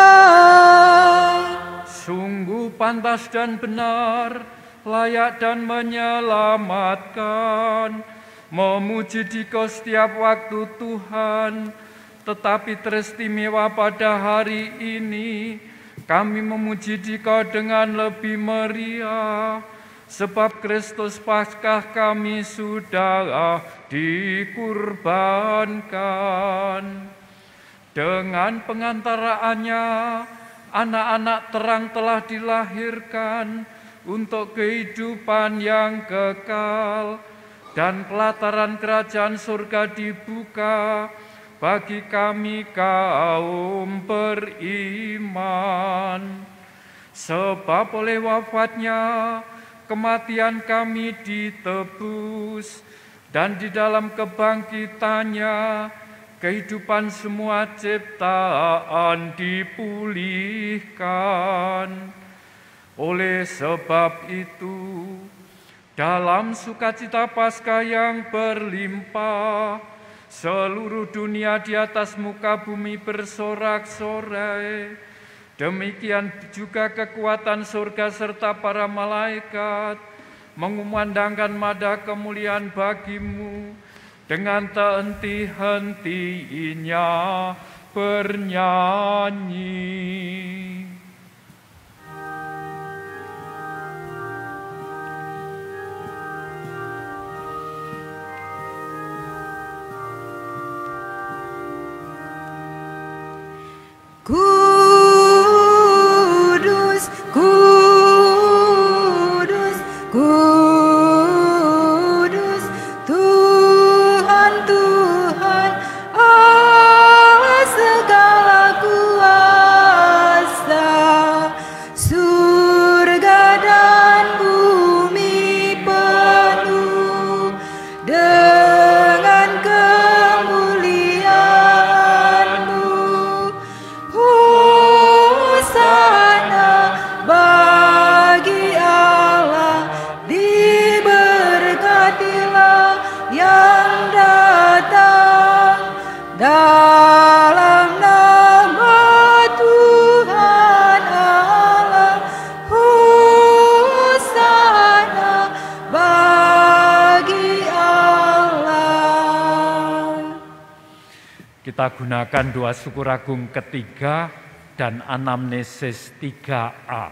Sungguh pantas dan benar, layak dan menyelamatkan, memuji Dikau setiap waktu Tuhan. Tetapi teristimewa pada hari ini, kami memuji Dikau dengan lebih meriah, sebab Kristus Paskah kami sudah dikurbankan. Dengan pengantaraannya, anak-anak terang telah dilahirkan untuk kehidupan yang kekal, dan pelataran kerajaan surga dibuka bagi kami kaum beriman. Sebab oleh wafatnya kematian kami ditebus, dan di dalam kebangkitannya kehidupan semua ciptaan dipulihkan. Oleh sebab itu, dalam sukacita Paskah yang berlimpah, seluruh dunia di atas muka bumi bersorak-sorai. Demikian juga kekuatan surga serta para malaikat mengumandangkan nada kemuliaan bagi-Mu, dengan tak henti-hentinya bernyanyi. Kudus, kudus, kudus, Tuhan, Tuhan, Allah segala kuasa. Surga dan bumi penuh dengan kemuliaan-Mu. Hosana bagi Allah, diberkatilah yang datang dalam nama Tuhan Allah. Hosana bagi Allah. Kita gunakan doa syukur agung ketiga dan anamnesis tiga A.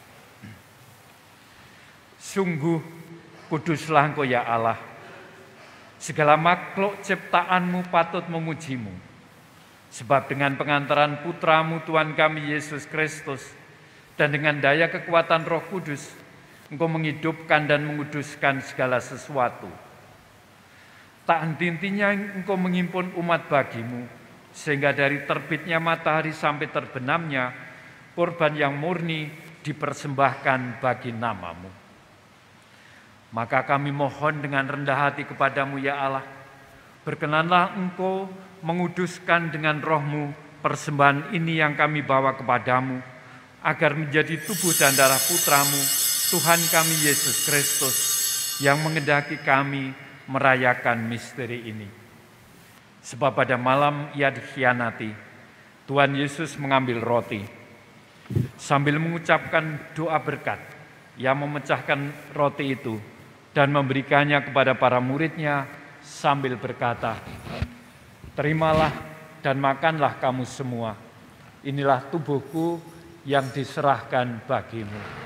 Sungguh kuduslah Engkau ya Allah, segala makhluk ciptaan-Mu patut memuji-Mu, sebab dengan pengantaran Putra-Mu Tuhan kami Yesus Kristus, dan dengan daya kekuatan Roh Kudus, Engkau menghidupkan dan menguduskan segala sesuatu. Tak henti-hentinya Engkau menghimpun umat bagi-Mu, sehingga dari terbitnya matahari sampai terbenamnya, korban yang murni dipersembahkan bagi nama-Mu. Maka kami mohon dengan rendah hati kepada-Mu ya Allah, Berkenanlah Engkau menguduskan dengan roh-Mu persembahan ini yang kami bawa kepadamu, agar menjadi tubuh dan darah Putra-Mu, Tuhan kami Yesus Kristus, yang mengendaki kami merayakan misteri ini. Sebab pada malam Ia dikhianati, Tuhan Yesus mengambil roti. Sambil mengucapkan doa berkat, Ia memecahkan roti itu dan memberikannya kepada para murid-Nya sambil berkata, "Terimalah dan makanlah kamu semua. Inilah tubuhku yang diserahkan bagimu."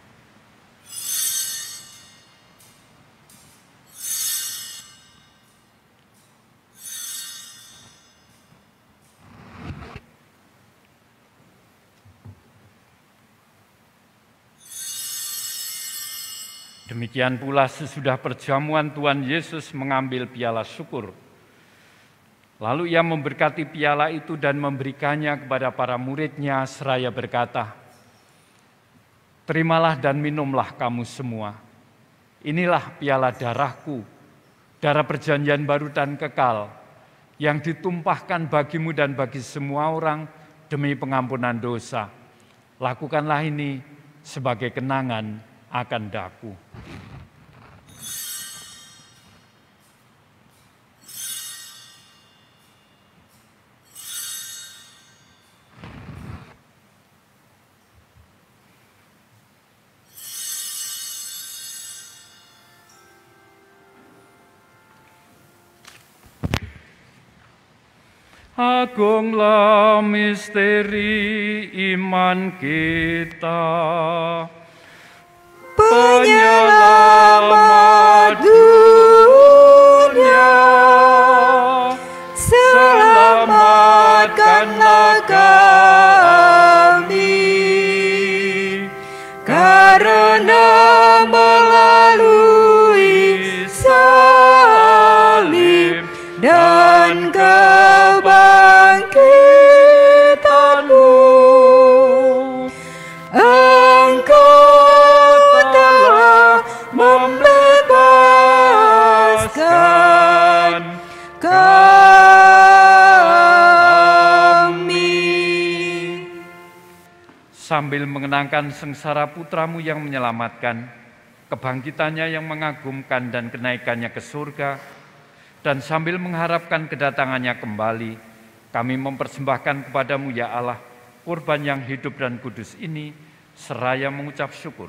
Demikian pula sesudah perjamuan Tuhan Yesus mengambil piala syukur. Lalu Ia memberkati piala itu dan memberikannya kepada para murid-Nya seraya berkata, "Terimalah dan minumlah kamu semua. Inilah piala darahku, darah perjanjian baru dan kekal, yang ditumpahkan bagimu dan bagi semua orang demi pengampunan dosa. Lakukanlah ini sebagai kenangan akan daku." Agunglah misteri iman kita, penyelamat dunia, selamatkanlah kami, karena melalui salib dan kebangkitan-Mu, Engkau telah membebaskan kami. Sambil mengenangkan sengsara Putra-Mu yang menyelamatkan, kebangkitannya yang mengagumkan dan kenaikannya ke surga, dan sambil mengharapkan kedatangannya kembali, kami mempersembahkan kepadamu ya Allah, kurban yang hidup dan kudus ini, seraya mengucap syukur.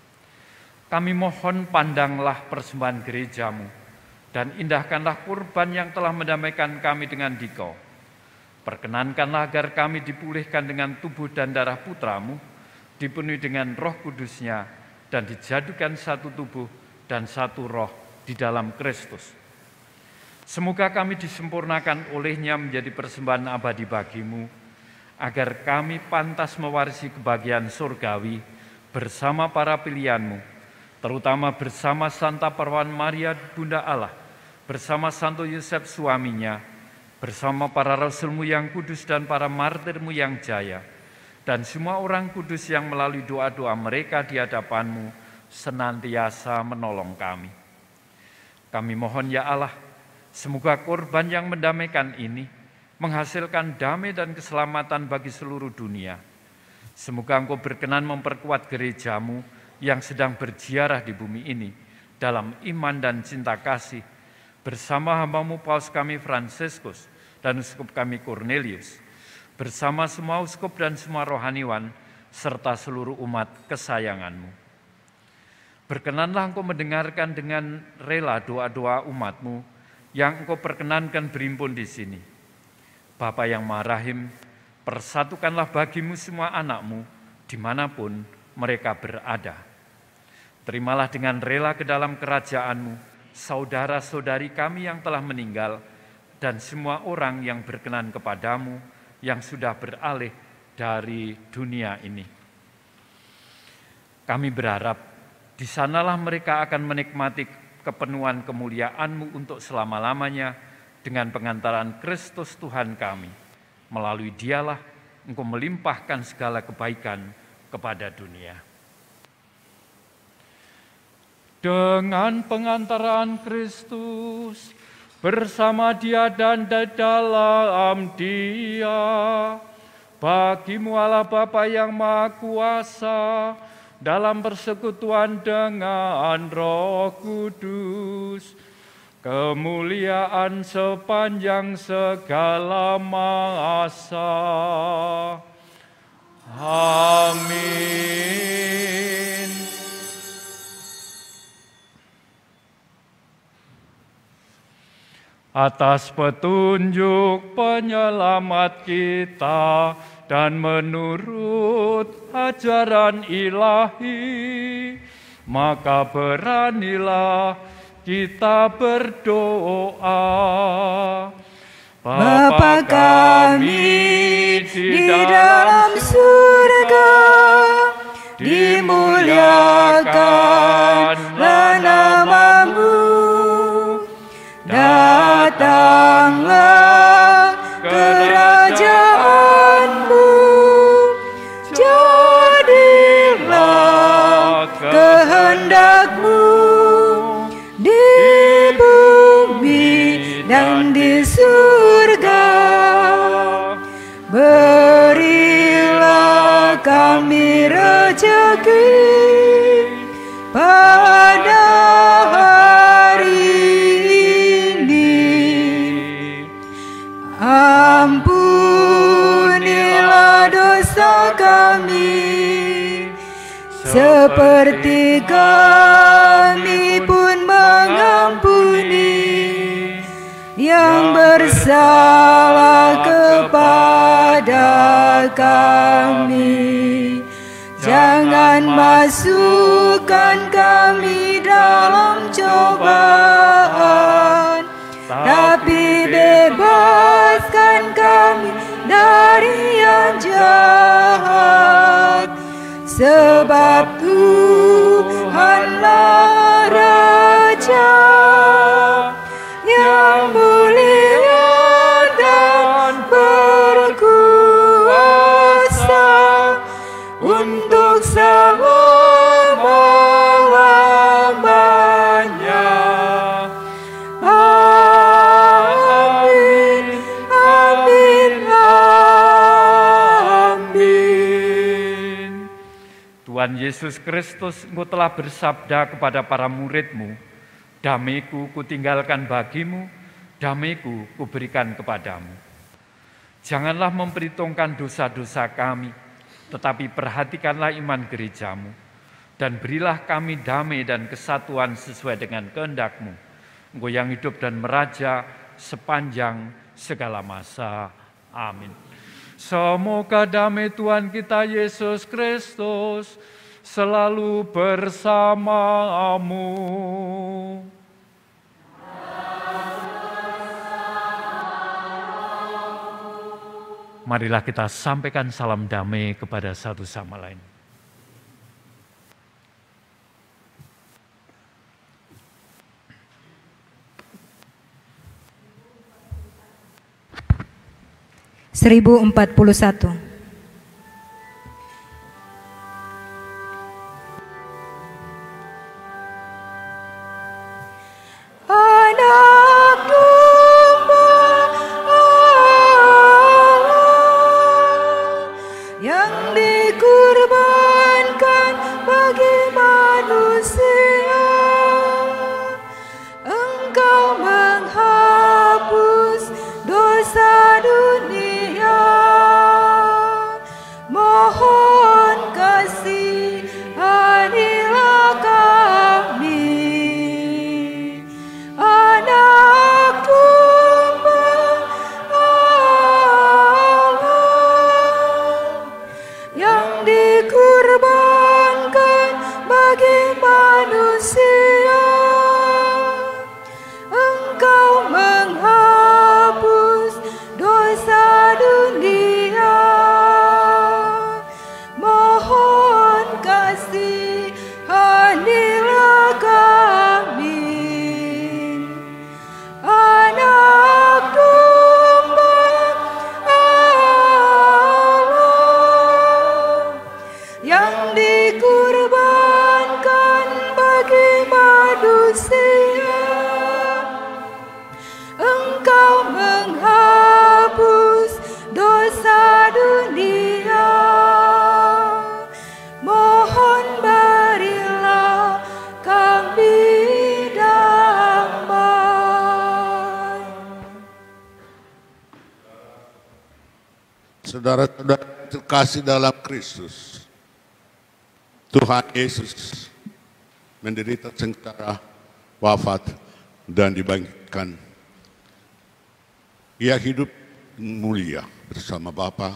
Kami mohon pandanglah persembahan gerejamu, dan indahkanlah kurban yang telah mendamaikan kami dengan Dikau. Perkenankanlah agar kami dipulihkan dengan tubuh dan darah Putra-Mu, dipenuhi dengan Roh Kudus-Nya, dan dijadikan satu tubuh dan satu roh di dalam Kristus. Semoga kami disempurnakan olehnya menjadi persembahan abadi bagimu, agar kami pantas mewarisi kebahagiaan surgawi bersama para pilihan-Mu, terutama bersama Santa Perawan Maria Bunda Allah, bersama Santo Yosef suaminya, bersama para Rasul-Mu yang kudus dan para martir-Mu yang jaya, dan semua orang kudus yang melalui doa-doa mereka di hadapan-Mu senantiasa menolong kami. Kami mohon ya Allah, semoga kurban yang mendamaikan ini menghasilkan damai dan keselamatan bagi seluruh dunia. Semoga Engkau berkenan memperkuat gereja-Mu yang sedang berziarah di bumi ini dalam iman dan cinta kasih, bersama hamba-Mu Paus kami Fransiskus dan uskup kami Cornelius, bersama semua uskup dan semua rohaniwan, serta seluruh umat kesayangan-Mu. Berkenanlah Engkau mendengarkan dengan rela doa-doa umat-Mu yang Engkau perkenankan berimpun di sini. Bapa yang Maha Rahim, persatukanlah bagimu semua anak-Mu dimanapun mereka berada. Terimalah dengan rela ke dalam kerajaan-Mu saudara-saudari kami yang telah meninggal dan semua orang yang berkenan kepadamu yang sudah beralih dari dunia ini. Kami berharap di sanalah mereka akan menikmati kepenuhan kemuliaan-Mu untuk selama-lamanya dengan pengantaran Kristus Tuhan kami. Melalui Dialah Engkau melimpahkan segala kebaikan kepada dunia. Dengan pengantaran Kristus, bersama Dia dan di dalam Dia. Bagi-Mu Allah Bapa yang Maha Kuasa, dalam persekutuan dengan Roh Kudus, kemuliaan sepanjang segala masa. Amin. Atas petunjuk penyelamat kita dan menurut ajaran ilahi, maka beranilah kita berdoa. Bapa kami di dalam surga, dimuliakanlah nama-Mu. Datanglah kerajaan-Mu, jadilah kehendak-Mu di bumi dan di surga. Berilah kami rezeki pada hari ini. Ampunilah dosa kami, seperti kami pun mengampuni yang bersalah kepada kami. Jangan masukkan kami dalam cobaan, tapi bebaskan kami dari yang jahat. Sebab Tuhanlah Raja yang mulia dan berkuasa untuk selama-lamanya. Amin, amin, amin. Tuhan Yesus Kristus, Engkau telah bersabda kepada para murid-Mu, damai-Ku kutinggalkan bagimu, damai-Ku kuberikan kepadamu. Janganlah memperhitungkan dosa-dosa kami, tetapi perhatikanlah iman gereja-Mu, dan berilah kami damai dan kesatuan sesuai dengan kehendak-Mu. Engkau yang hidup dan meraja sepanjang segala masa. Amin. Semoga damai Tuhan kita Yesus Kristus selalu bersamamu. Marilah kita sampaikan salam damai kepada satu sama lain. seribu empat puluh satu. Anak domba Allah yang dikurbankan bagi manusia, Engkau menghapus dosa dunia. Mohon kasihanilah kami, anak domba Allah yang di Saudara-saudara terkasih dalam Kristus, Tuhan Yesus menderita sengsara, wafat, dan dibangkitkan. Ia hidup mulia bersama Bapa.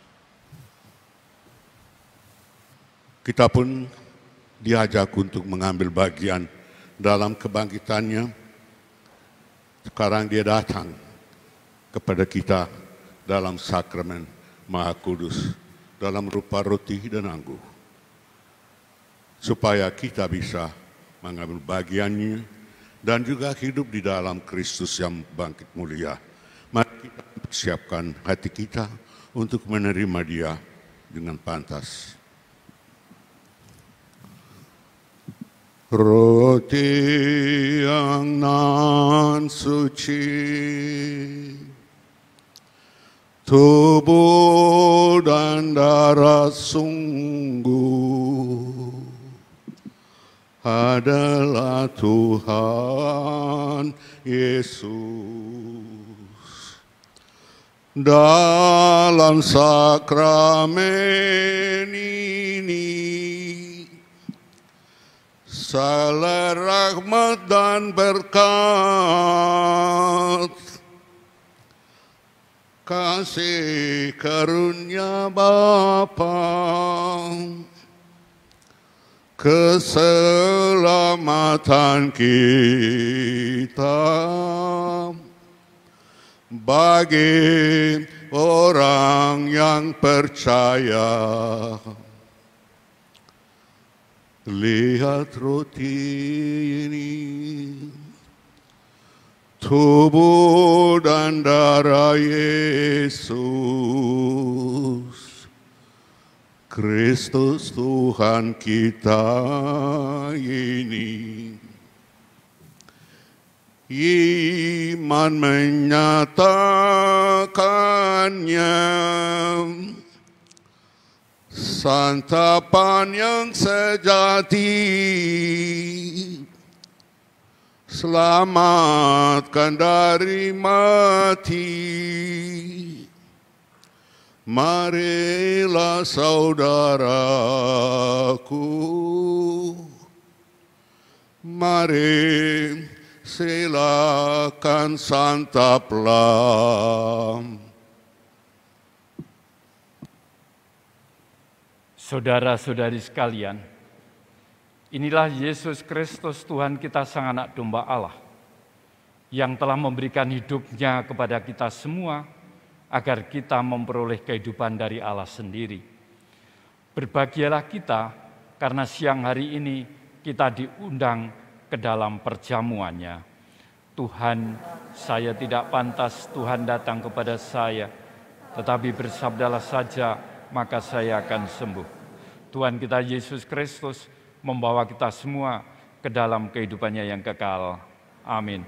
Kita pun diajak untuk mengambil bagian dalam kebangkitannya. Sekarang dia datang kepada kita dalam sakramen Maha Kudus, dalam rupa roti dan anggur, supaya kita bisa mengambil bagiannya dan juga hidup di dalam Kristus yang bangkit mulia. Mari kita persiapkan hati kita untuk menerima Dia dengan pantas. Roti yang nan suci, tubuh dan darah sungguh adalah Tuhan Yesus. Dalam sakramen ini segala rahmat dan berkat, kasih karunia Bapa, keselamatan kita bagi orang yang percaya. Lihat roti ini, tubuh dan darah Yesus Kristus Tuhan kita ini. Iman menyatakannya, santapan yang sejati, selamatkan dari mati. Marilah saudaraku, mari silakan santaplah. Saudara-saudari sekalian, inilah Yesus Kristus Tuhan kita Sang Anak Domba Allah, yang telah memberikan hidupnya kepada kita semua, agar kita memperoleh kehidupan dari Allah sendiri. Berbahagialah kita, karena siang hari ini kita diundang ke dalam perjamuannya. Tuhan, saya tidak pantas Tuhan datang kepada saya, tetapi bersabdalah saja, maka saya akan sembuh. Tuhan kita Yesus Kristus membawa kita semua ke dalam kehidupannya yang kekal. Amin.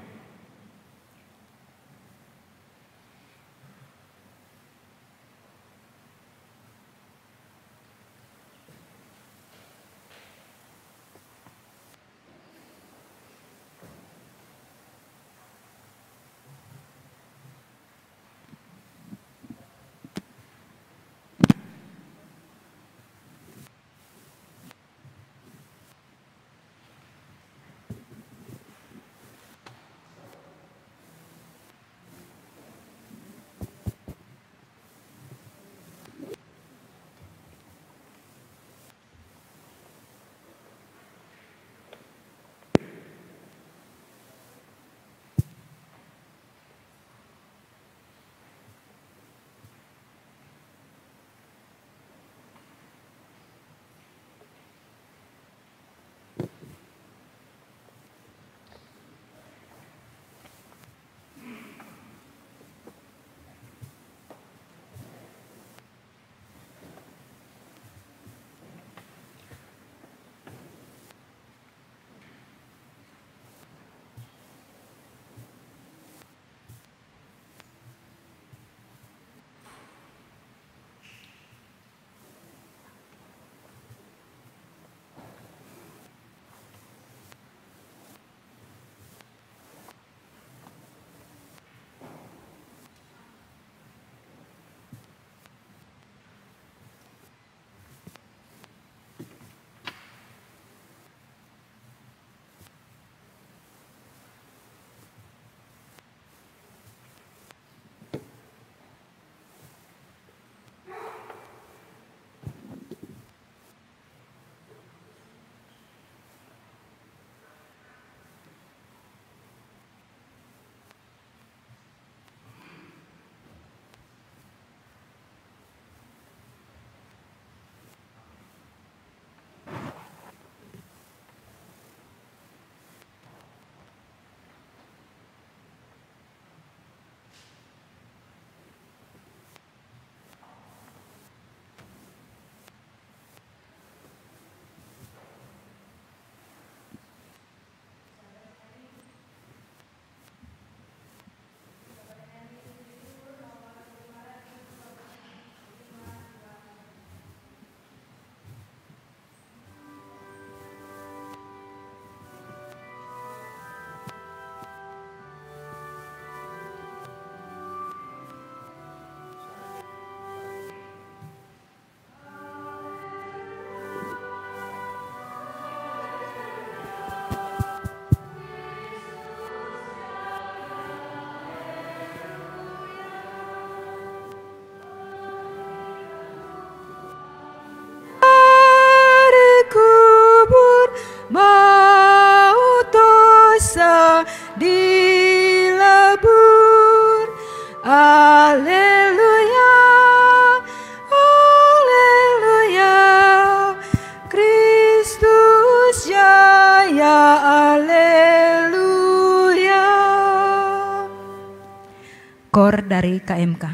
dari K M K.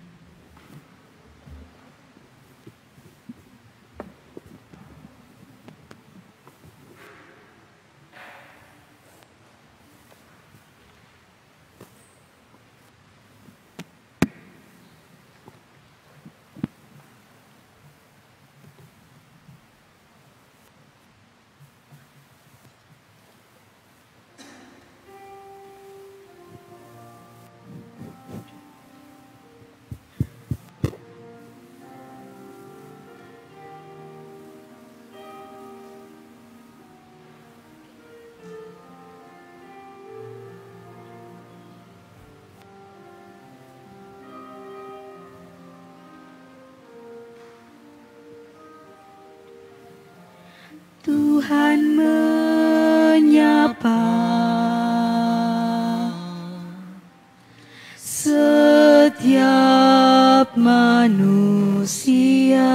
Tuhan menyapa setiap manusia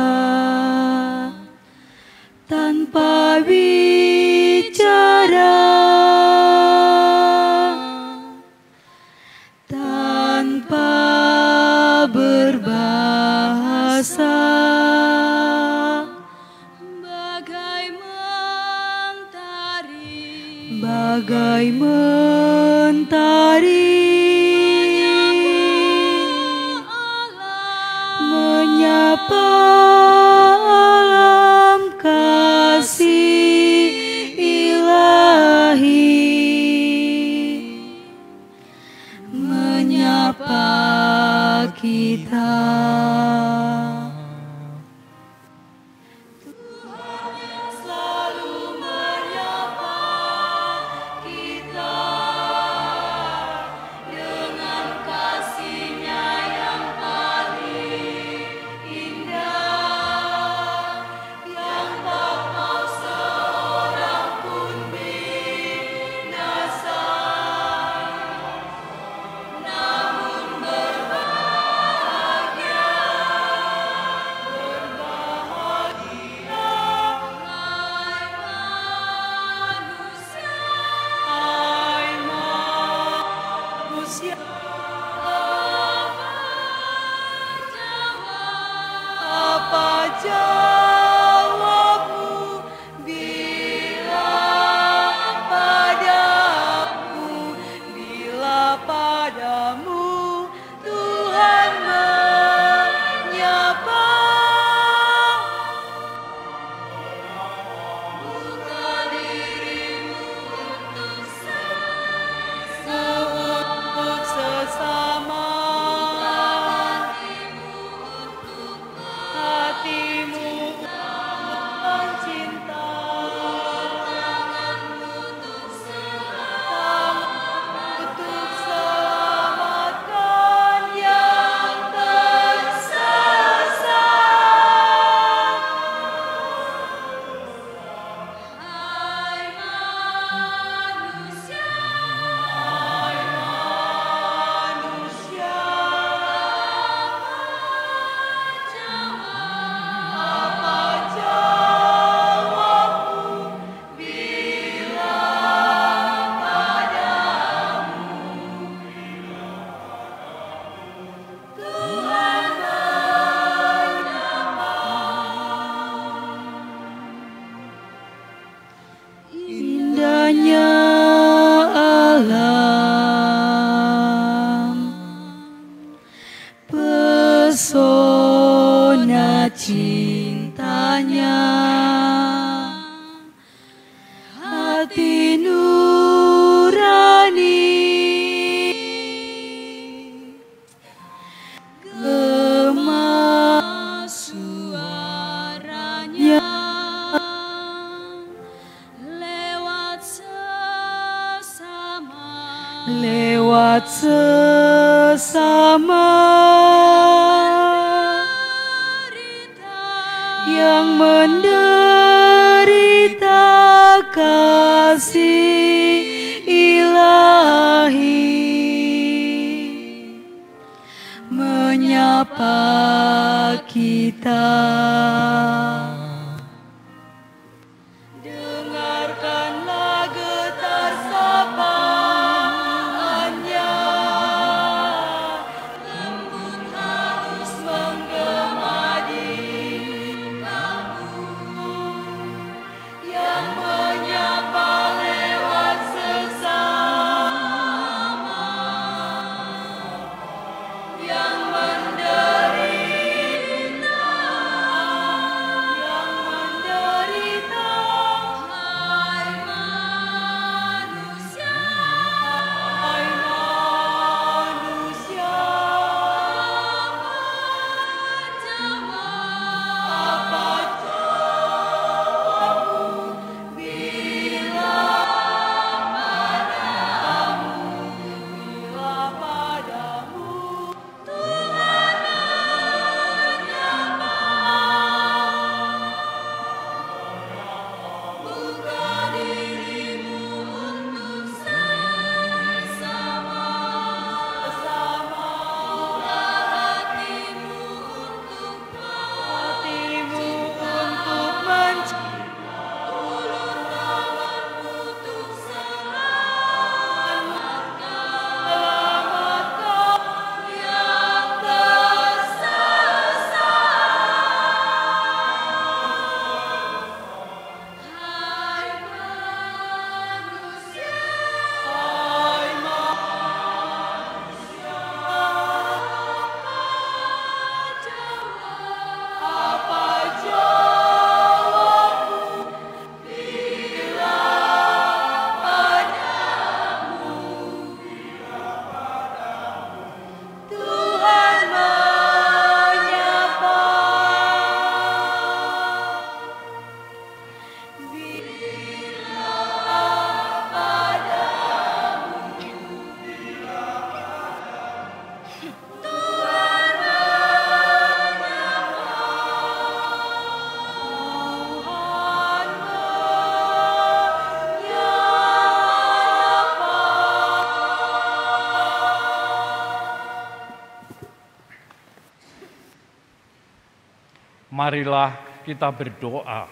tanpa bicara, tanpa berbahasa. Bagai mentari menyapa alam kasih ilahi, menyapa kita. lewat sesama yang menderita kasih ilahi menyapa kita. Dengarkanlah getar sapaannya Marilah kita berdoa.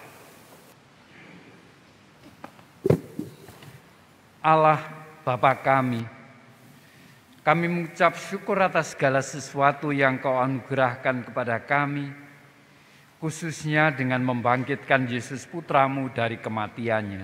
Allah Bapa kami, kami mengucap syukur atas segala sesuatu yang Kau anugerahkan kepada kami, khususnya dengan membangkitkan Yesus Putra-Mu dari kematiannya.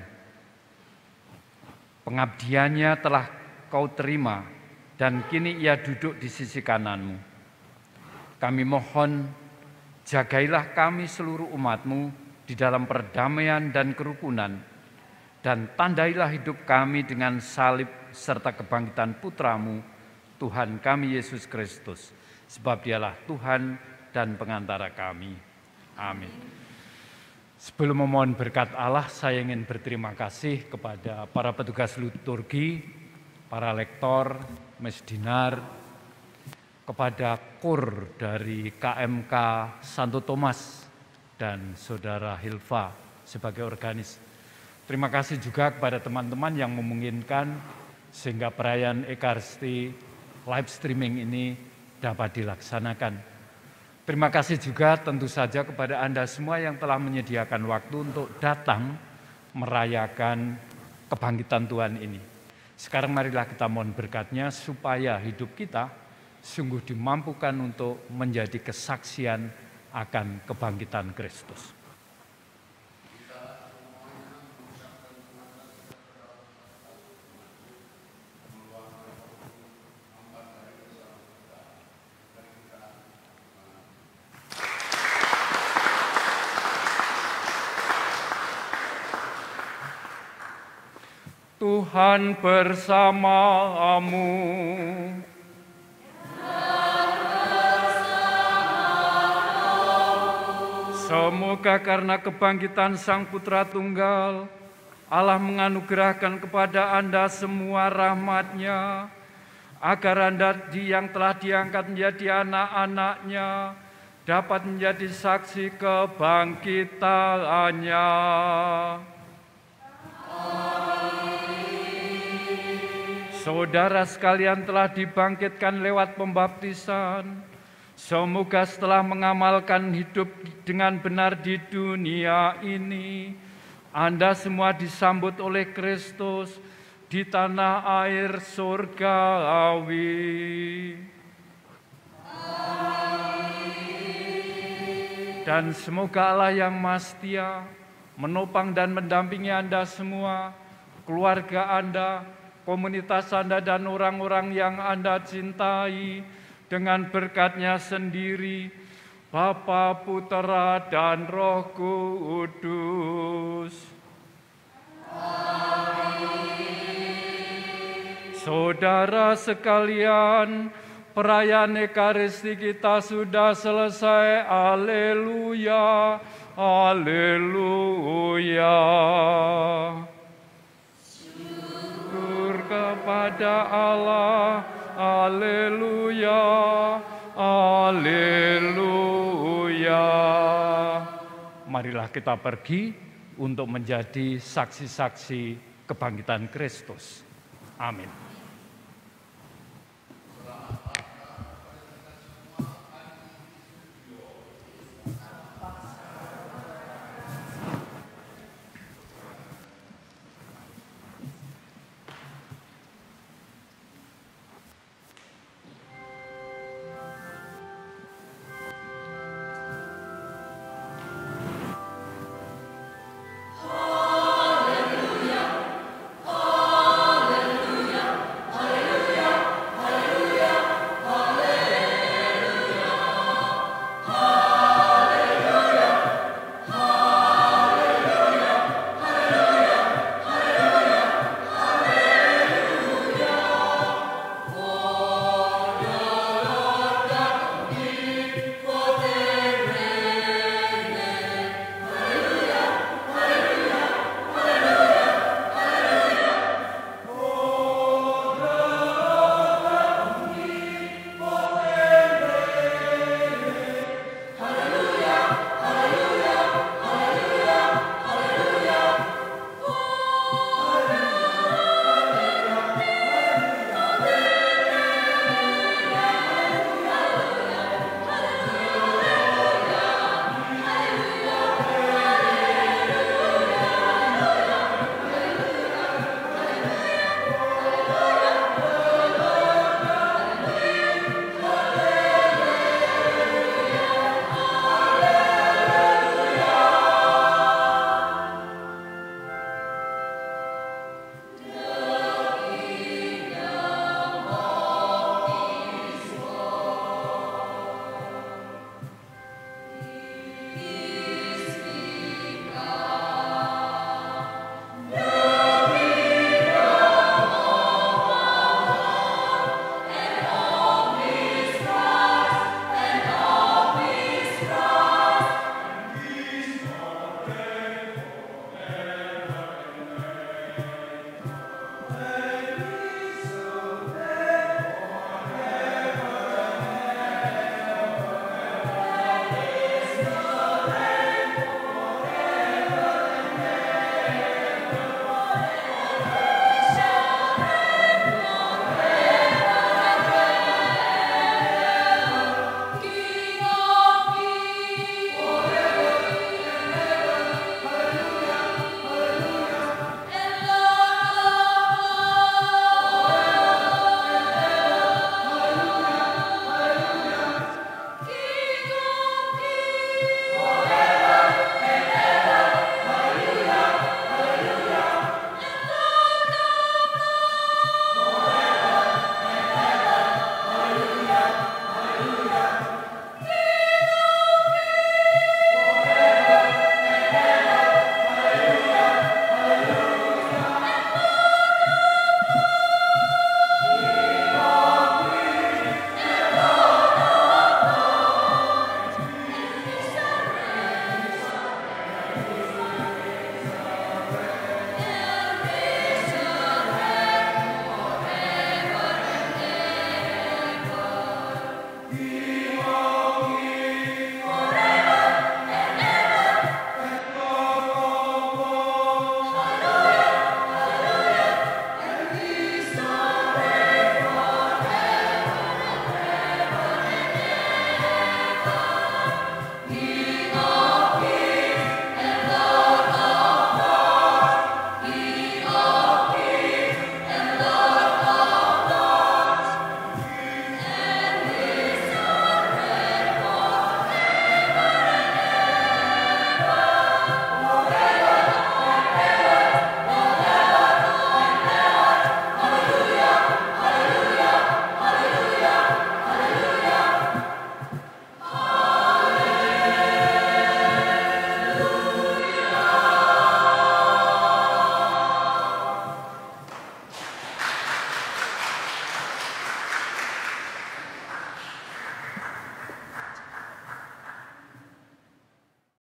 Pengabdiannya telah Kau terima dan kini Ia duduk di sisi kanan-Mu. Kami mohon, jagailah kami seluruh umat-Mu di dalam perdamaian dan kerukunan, dan tandailah hidup kami dengan salib serta kebangkitan Putra-Mu, Tuhan kami Yesus Kristus, sebab Dialah Tuhan dan pengantara kami. Amin. Sebelum memohon berkat Allah, saya ingin berterima kasih kepada para petugas liturgi, para lektor, mesdinar, kepada kur dari K M K Santo Thomas dan Saudara Hilva sebagai organis. Terima kasih juga kepada teman-teman yang memungkinkan sehingga perayaan Ekaristi live streaming ini dapat dilaksanakan. Terima kasih juga tentu saja kepada Anda semua yang telah menyediakan waktu untuk datang merayakan kebangkitan Tuhan ini. Sekarang marilah kita mohon berkat-Nya supaya hidup kita sungguh dimampukan untuk menjadi kesaksian akan kebangkitan Kristus. Tuhan bersamamu. Semoga karena kebangkitan Sang Putra Tunggal, Allah menganugerahkan kepada Anda semua rahmat-Nya, agar Anda yang telah diangkat menjadi anak-anak-Nya, dapat menjadi saksi kebangkitan-Nya. Saudara sekalian telah dibangkitkan lewat pembaptisan. Semoga setelah mengamalkan hidup dengan benar di dunia ini, Anda semua disambut oleh Kristus di tanah air surgawi. Dan semoga Allah yang Maha Setia menopang dan mendampingi Anda semua, keluarga Anda, komunitas Anda dan orang-orang yang Anda cintai dengan berkat-Nya sendiri, Bapa, Putera, dan Roh Kudus. Amin. Saudara sekalian, perayaan Ekaristi kita sudah selesai. Haleluya, haleluya. Kepada Allah, haleluya, haleluya. Marilah kita pergi untuk menjadi saksi-saksi kebangkitan Kristus. Amin.